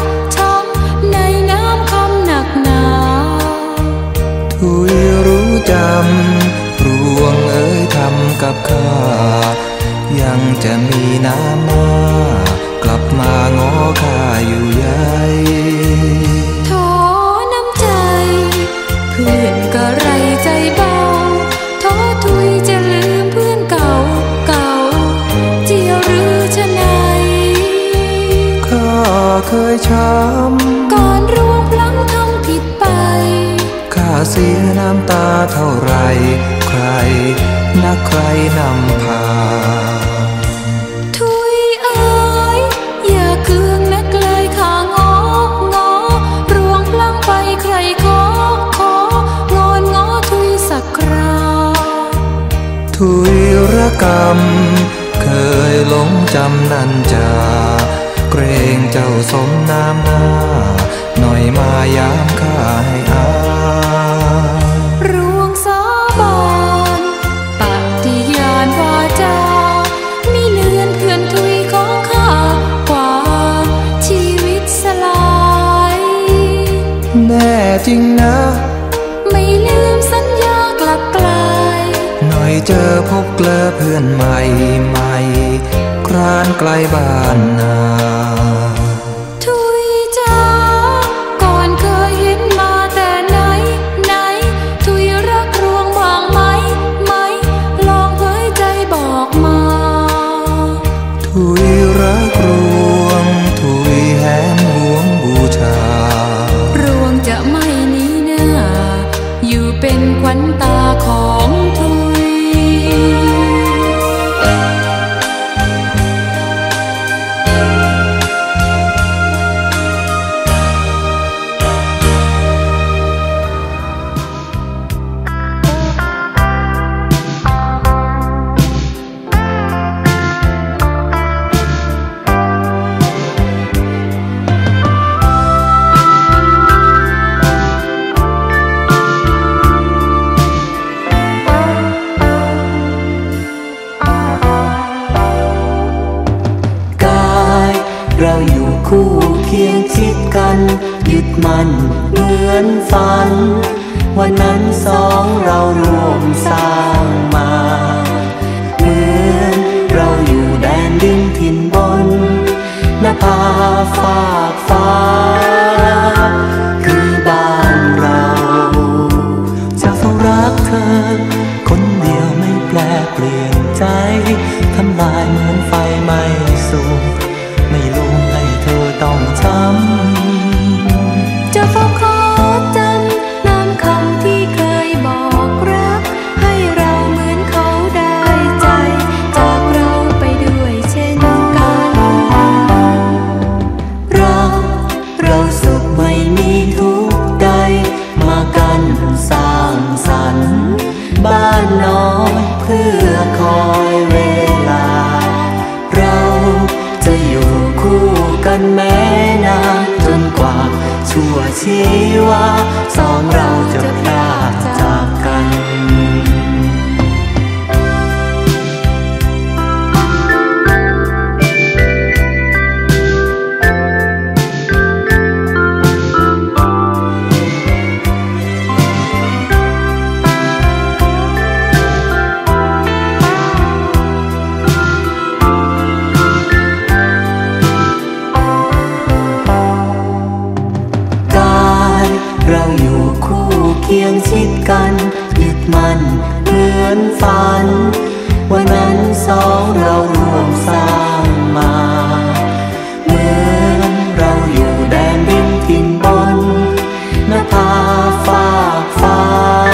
Speaker 1: ทุยรู้จำรวงเอ๋ยทำกับข้ายังจะมีน้ำมากลับมาง้อข้าอยู่ใย
Speaker 2: ขอน้ำใจเพื่อนก็ไรใจเบาท้อทุยจะลืมเพื่อนเก่าเก่าเจียวหรือชะไหน
Speaker 1: ข้าเคยช้ำ
Speaker 2: ก่อนรวงพลั้งทำผิดไป
Speaker 1: ข้าเสียน้ำตาเท่าไรใครนักใครนำพา
Speaker 2: ทุยเอ๋ยอย่าเคืองนักเลยข้างองอรวงพลั้งไปใครขอของอนงอทุยสักครา
Speaker 1: ทุยระกำเคยหลงจำนันจาเกรงเจ้าสมน้ำหน้าหน่อยมายามข้าให้อาร
Speaker 2: วงสาบานปฏิญาณวาจามีเลือนเพื่อนทุยของข้ากว่าชีวิตสลาย
Speaker 1: แน่จริงนะ
Speaker 2: ไม่ลืมสัญญากลับกลาย
Speaker 1: หน่อยเจอพบเกลอเพื่อนใหม่ใหม่ครานไกลบ้านนา
Speaker 2: ทุยจ้าก่อนเคยเห็นมาแต่ไหนไหนทุยรักรวงบ้างไหมไหมลองเผยใจบอกมา
Speaker 1: ทุยรักรวงทุยแหนหวงบูชาร
Speaker 2: วงจะไม่หนีหน้าอยู่เป็นขวัญตาของทุย
Speaker 1: เราอยู่คู่เคียงชิดกันยึดมั่นเหมือนฝันวันนั้นสองเราร่วมสร้างมาเหมือนเราอยู่แดนดินถิ่นบนนภาฟากฟ้าคือบ้านเราจะเฝ้ารักเธอคนเดียวไม่แปลเปลี่ยนใจทำลายเหมือนไฟไหม้เพื่อคอยเวลาเราจะอยู่คู่กันแม้นานจนกว่าชั่วชีวาสองเราจะพลาดจากกันเราอยู่คู่เคียงชิดกันยึดมั่นเหมือนฝันวันนั้นสองเราร่วมสร้างมาเหมือนเราอยู่แดนดินถิ่นบนนภาฟ้าฟ้า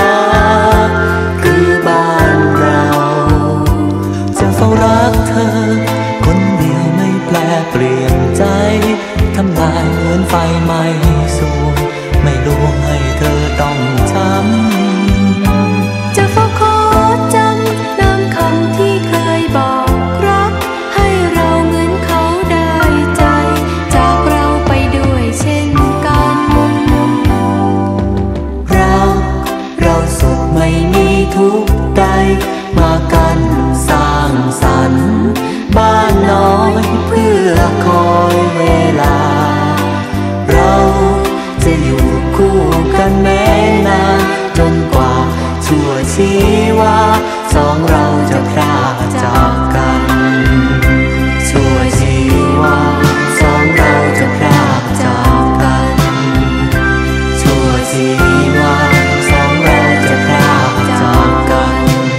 Speaker 1: คือบ้านเราจะเฝ้ารักเธอคนเดียวไม่แปลเปลี่ยนใจทำลายเหมือนไฟไหม้สูงไม่ลวงให้เธอต้องช้ำ
Speaker 2: จะเฝ้าขอจำนำคำที่เคยบอกรักให้เราเหมือนเขาได้ใจจากเราไปด้วยเช่นกัน
Speaker 1: รักเราสุขไม่มีทุกข์ใดมากันสร้างสรรค์บ้านน้อยเพื่อคอยเวลาเราจะอยู่คู่กันแม้นานจนกว่าชั่วชีวาสองเราจะพลาดจากกันชั่วชีวาสองเราจะพลาดจากกันชั่วชีวาสองเราจะพลาดจากกัน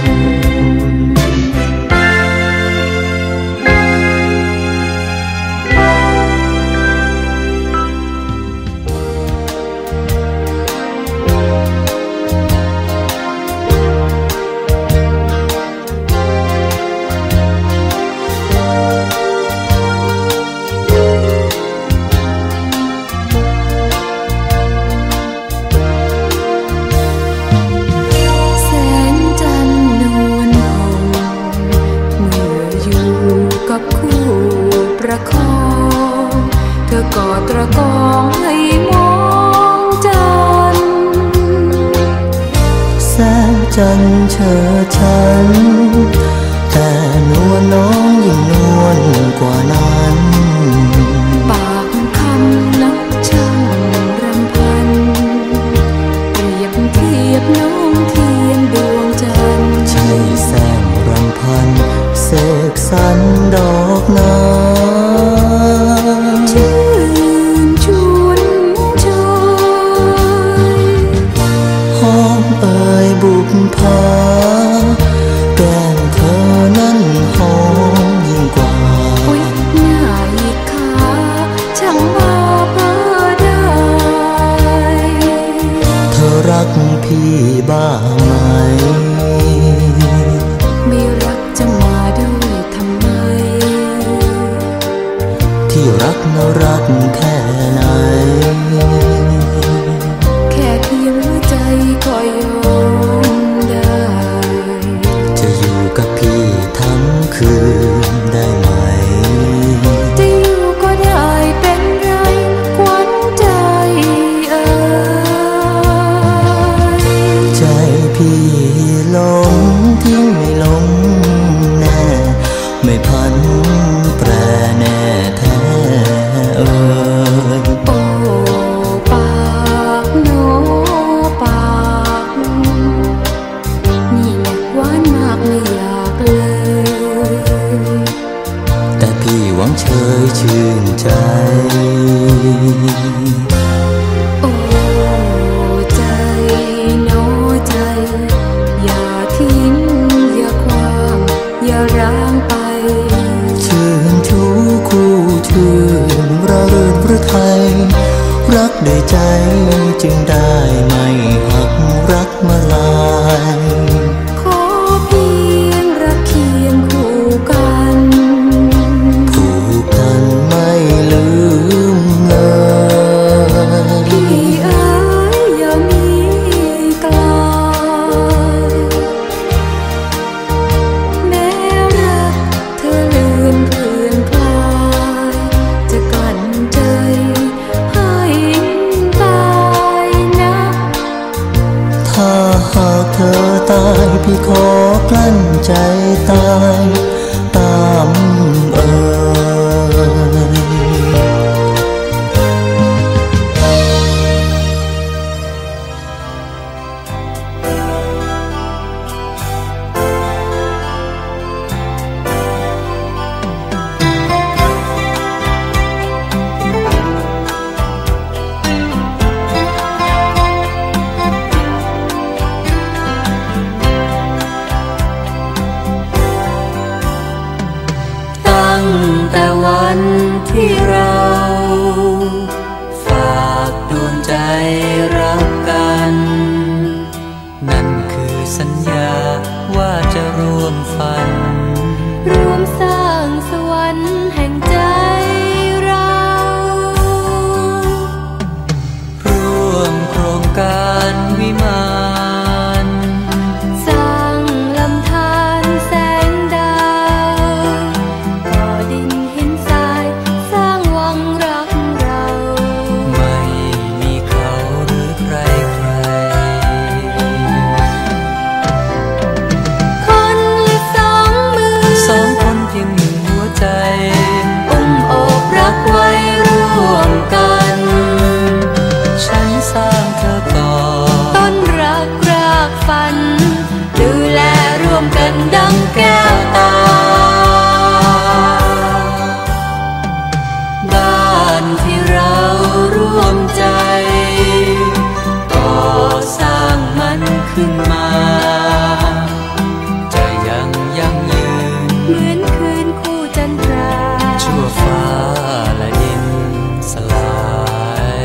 Speaker 2: ประคองเธอกอดตระกองให้มองจัน
Speaker 1: แสงจันทร์เชิดฉันแต่นวลน้องยิ่งนวลกว่านั้น
Speaker 2: ปากคำนักช่างรำพันเปรียบเทียบน้องเทียนดวงจันทร์
Speaker 1: ใช่แสงรำพันเสกสรรดอกนา
Speaker 2: ชื่นชวนใจ
Speaker 1: หอมเอ่ยบุพภาแก้มเธอนั้นหอมยิ่งกว่า
Speaker 2: โอ๊ยง่ายขาช่างว่าเพ้อได้
Speaker 1: เธอรักพี่บ้างไหม
Speaker 2: ไม่รักจะมาด้วยทำไม
Speaker 1: ที่รักน่ารักแค่ไหน
Speaker 2: แค่เพียงหัวใจก็ยอมได้
Speaker 1: จะอยู่กับพี่ทั้งคืนได้ไหม
Speaker 2: จะอยู่ก็ได้เป็นไรขวัญใจเอ่ย
Speaker 1: ใจพี่หลงทิ้งไม่ลงแน่ไม่พันแปรแน่แท้เอ่ย
Speaker 2: โอ้ปากโนปากนี่แหละหวานมากไม่อยากเลย
Speaker 1: แต่พี่หวังเชยชื่นใจ
Speaker 2: โอ้ใจโนใจอย่าทิ้งอย่าความอย่าร้างไป
Speaker 1: ชื่นชูคู่ชื่นระเริงหรือไทยรักด้วยใจจึงได้ไม่หักรักมาลาย
Speaker 2: ขอเพียงรักเคียงคู่กัน
Speaker 1: ผูกพันไม่ลืมเลย
Speaker 2: พี่เอ๋ยอย่ามีไกล
Speaker 1: ตายพี่ขอกลั้นใจตายตามเอ่ย
Speaker 2: แต่วันที่เราฝากดวงใจรักกันนั่นคือสัญญาว่าจะร่วมฝันร่วมสร้างสวรรค์แห่งใจเราร่วมโครงการวิมานสร้างลำธารแสงดาวก่อดินหินทรายสร้างวังรักเราไม่มีเขาหรือใครใครคนละสองมือสองคนเพียงหนึ่งหัวใจอุ้มโอบรักไว้ร่วมกันฉันสร้างเธอก่อนต้นรักรากฝันดูแลร่วมกันดังแก้วตาบ้านที่เราร่วมใจก่อสร้างมันขึ้นมาจะยังยั่งยืนเหมือนคืนคู่จันทราชั่วฟ้าและดินสลาย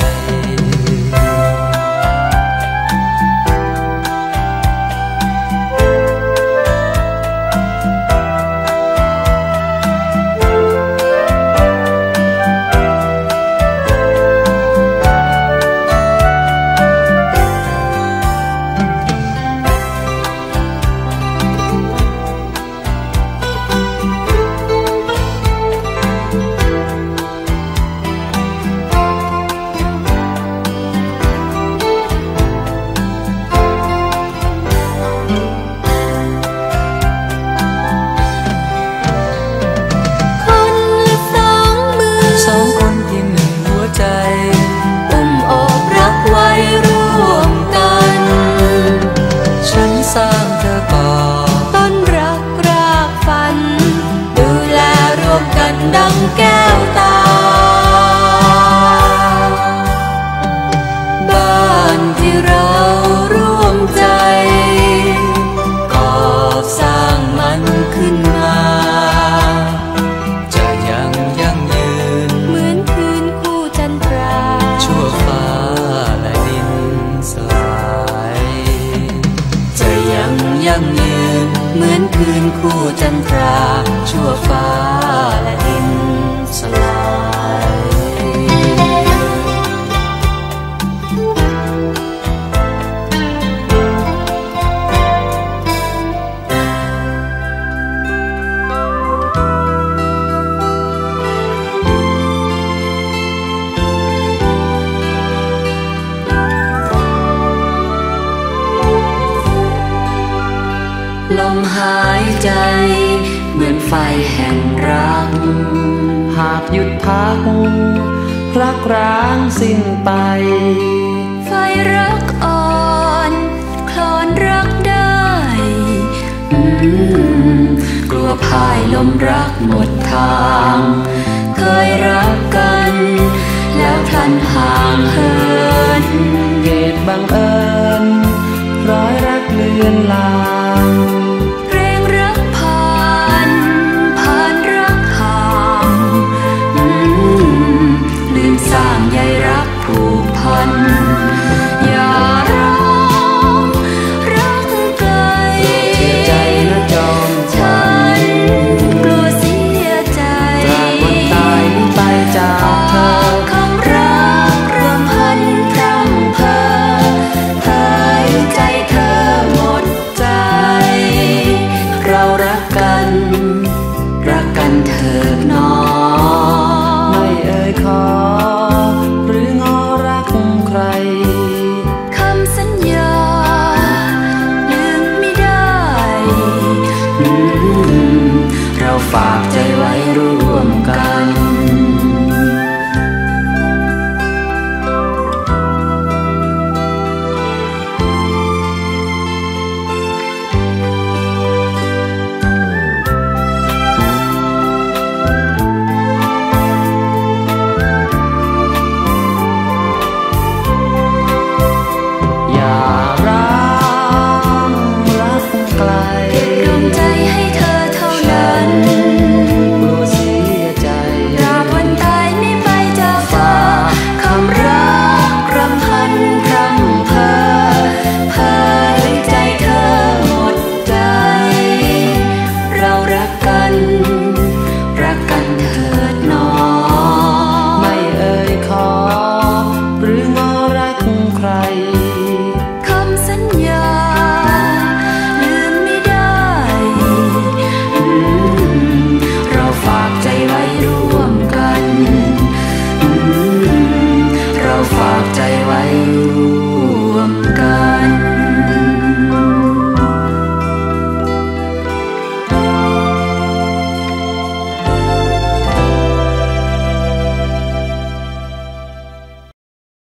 Speaker 2: สองคนเพียงหนึ่งหัวใจอุ้มโอบรักไว้ร่วมกันฉันสร้างเธอก่อนต้นรักรากฝันดูแลร่วมกันดังแก้วตาบ้านที่เราร่วมใจก่อสร้างมันขึ้นมาจะยังยั่งยืนเหมือนคืนคู่จันทราชั่วฟ้าและดินสลายจะยังยั่งยืนเหมือนคืนคู่จันทราชั่วฟ้าและดินสลายลมหายใจเหมือนไฟแห่งรักหากหยุดพักรักร้างสิ้นไปไฟรักอ่อนคลอนรักได้อืมกลัวพ่ายลมรักหมดทางเคยรักกันแล้วพลันห่างเหินเหตุบังเอิญร้อยรักเลือนลา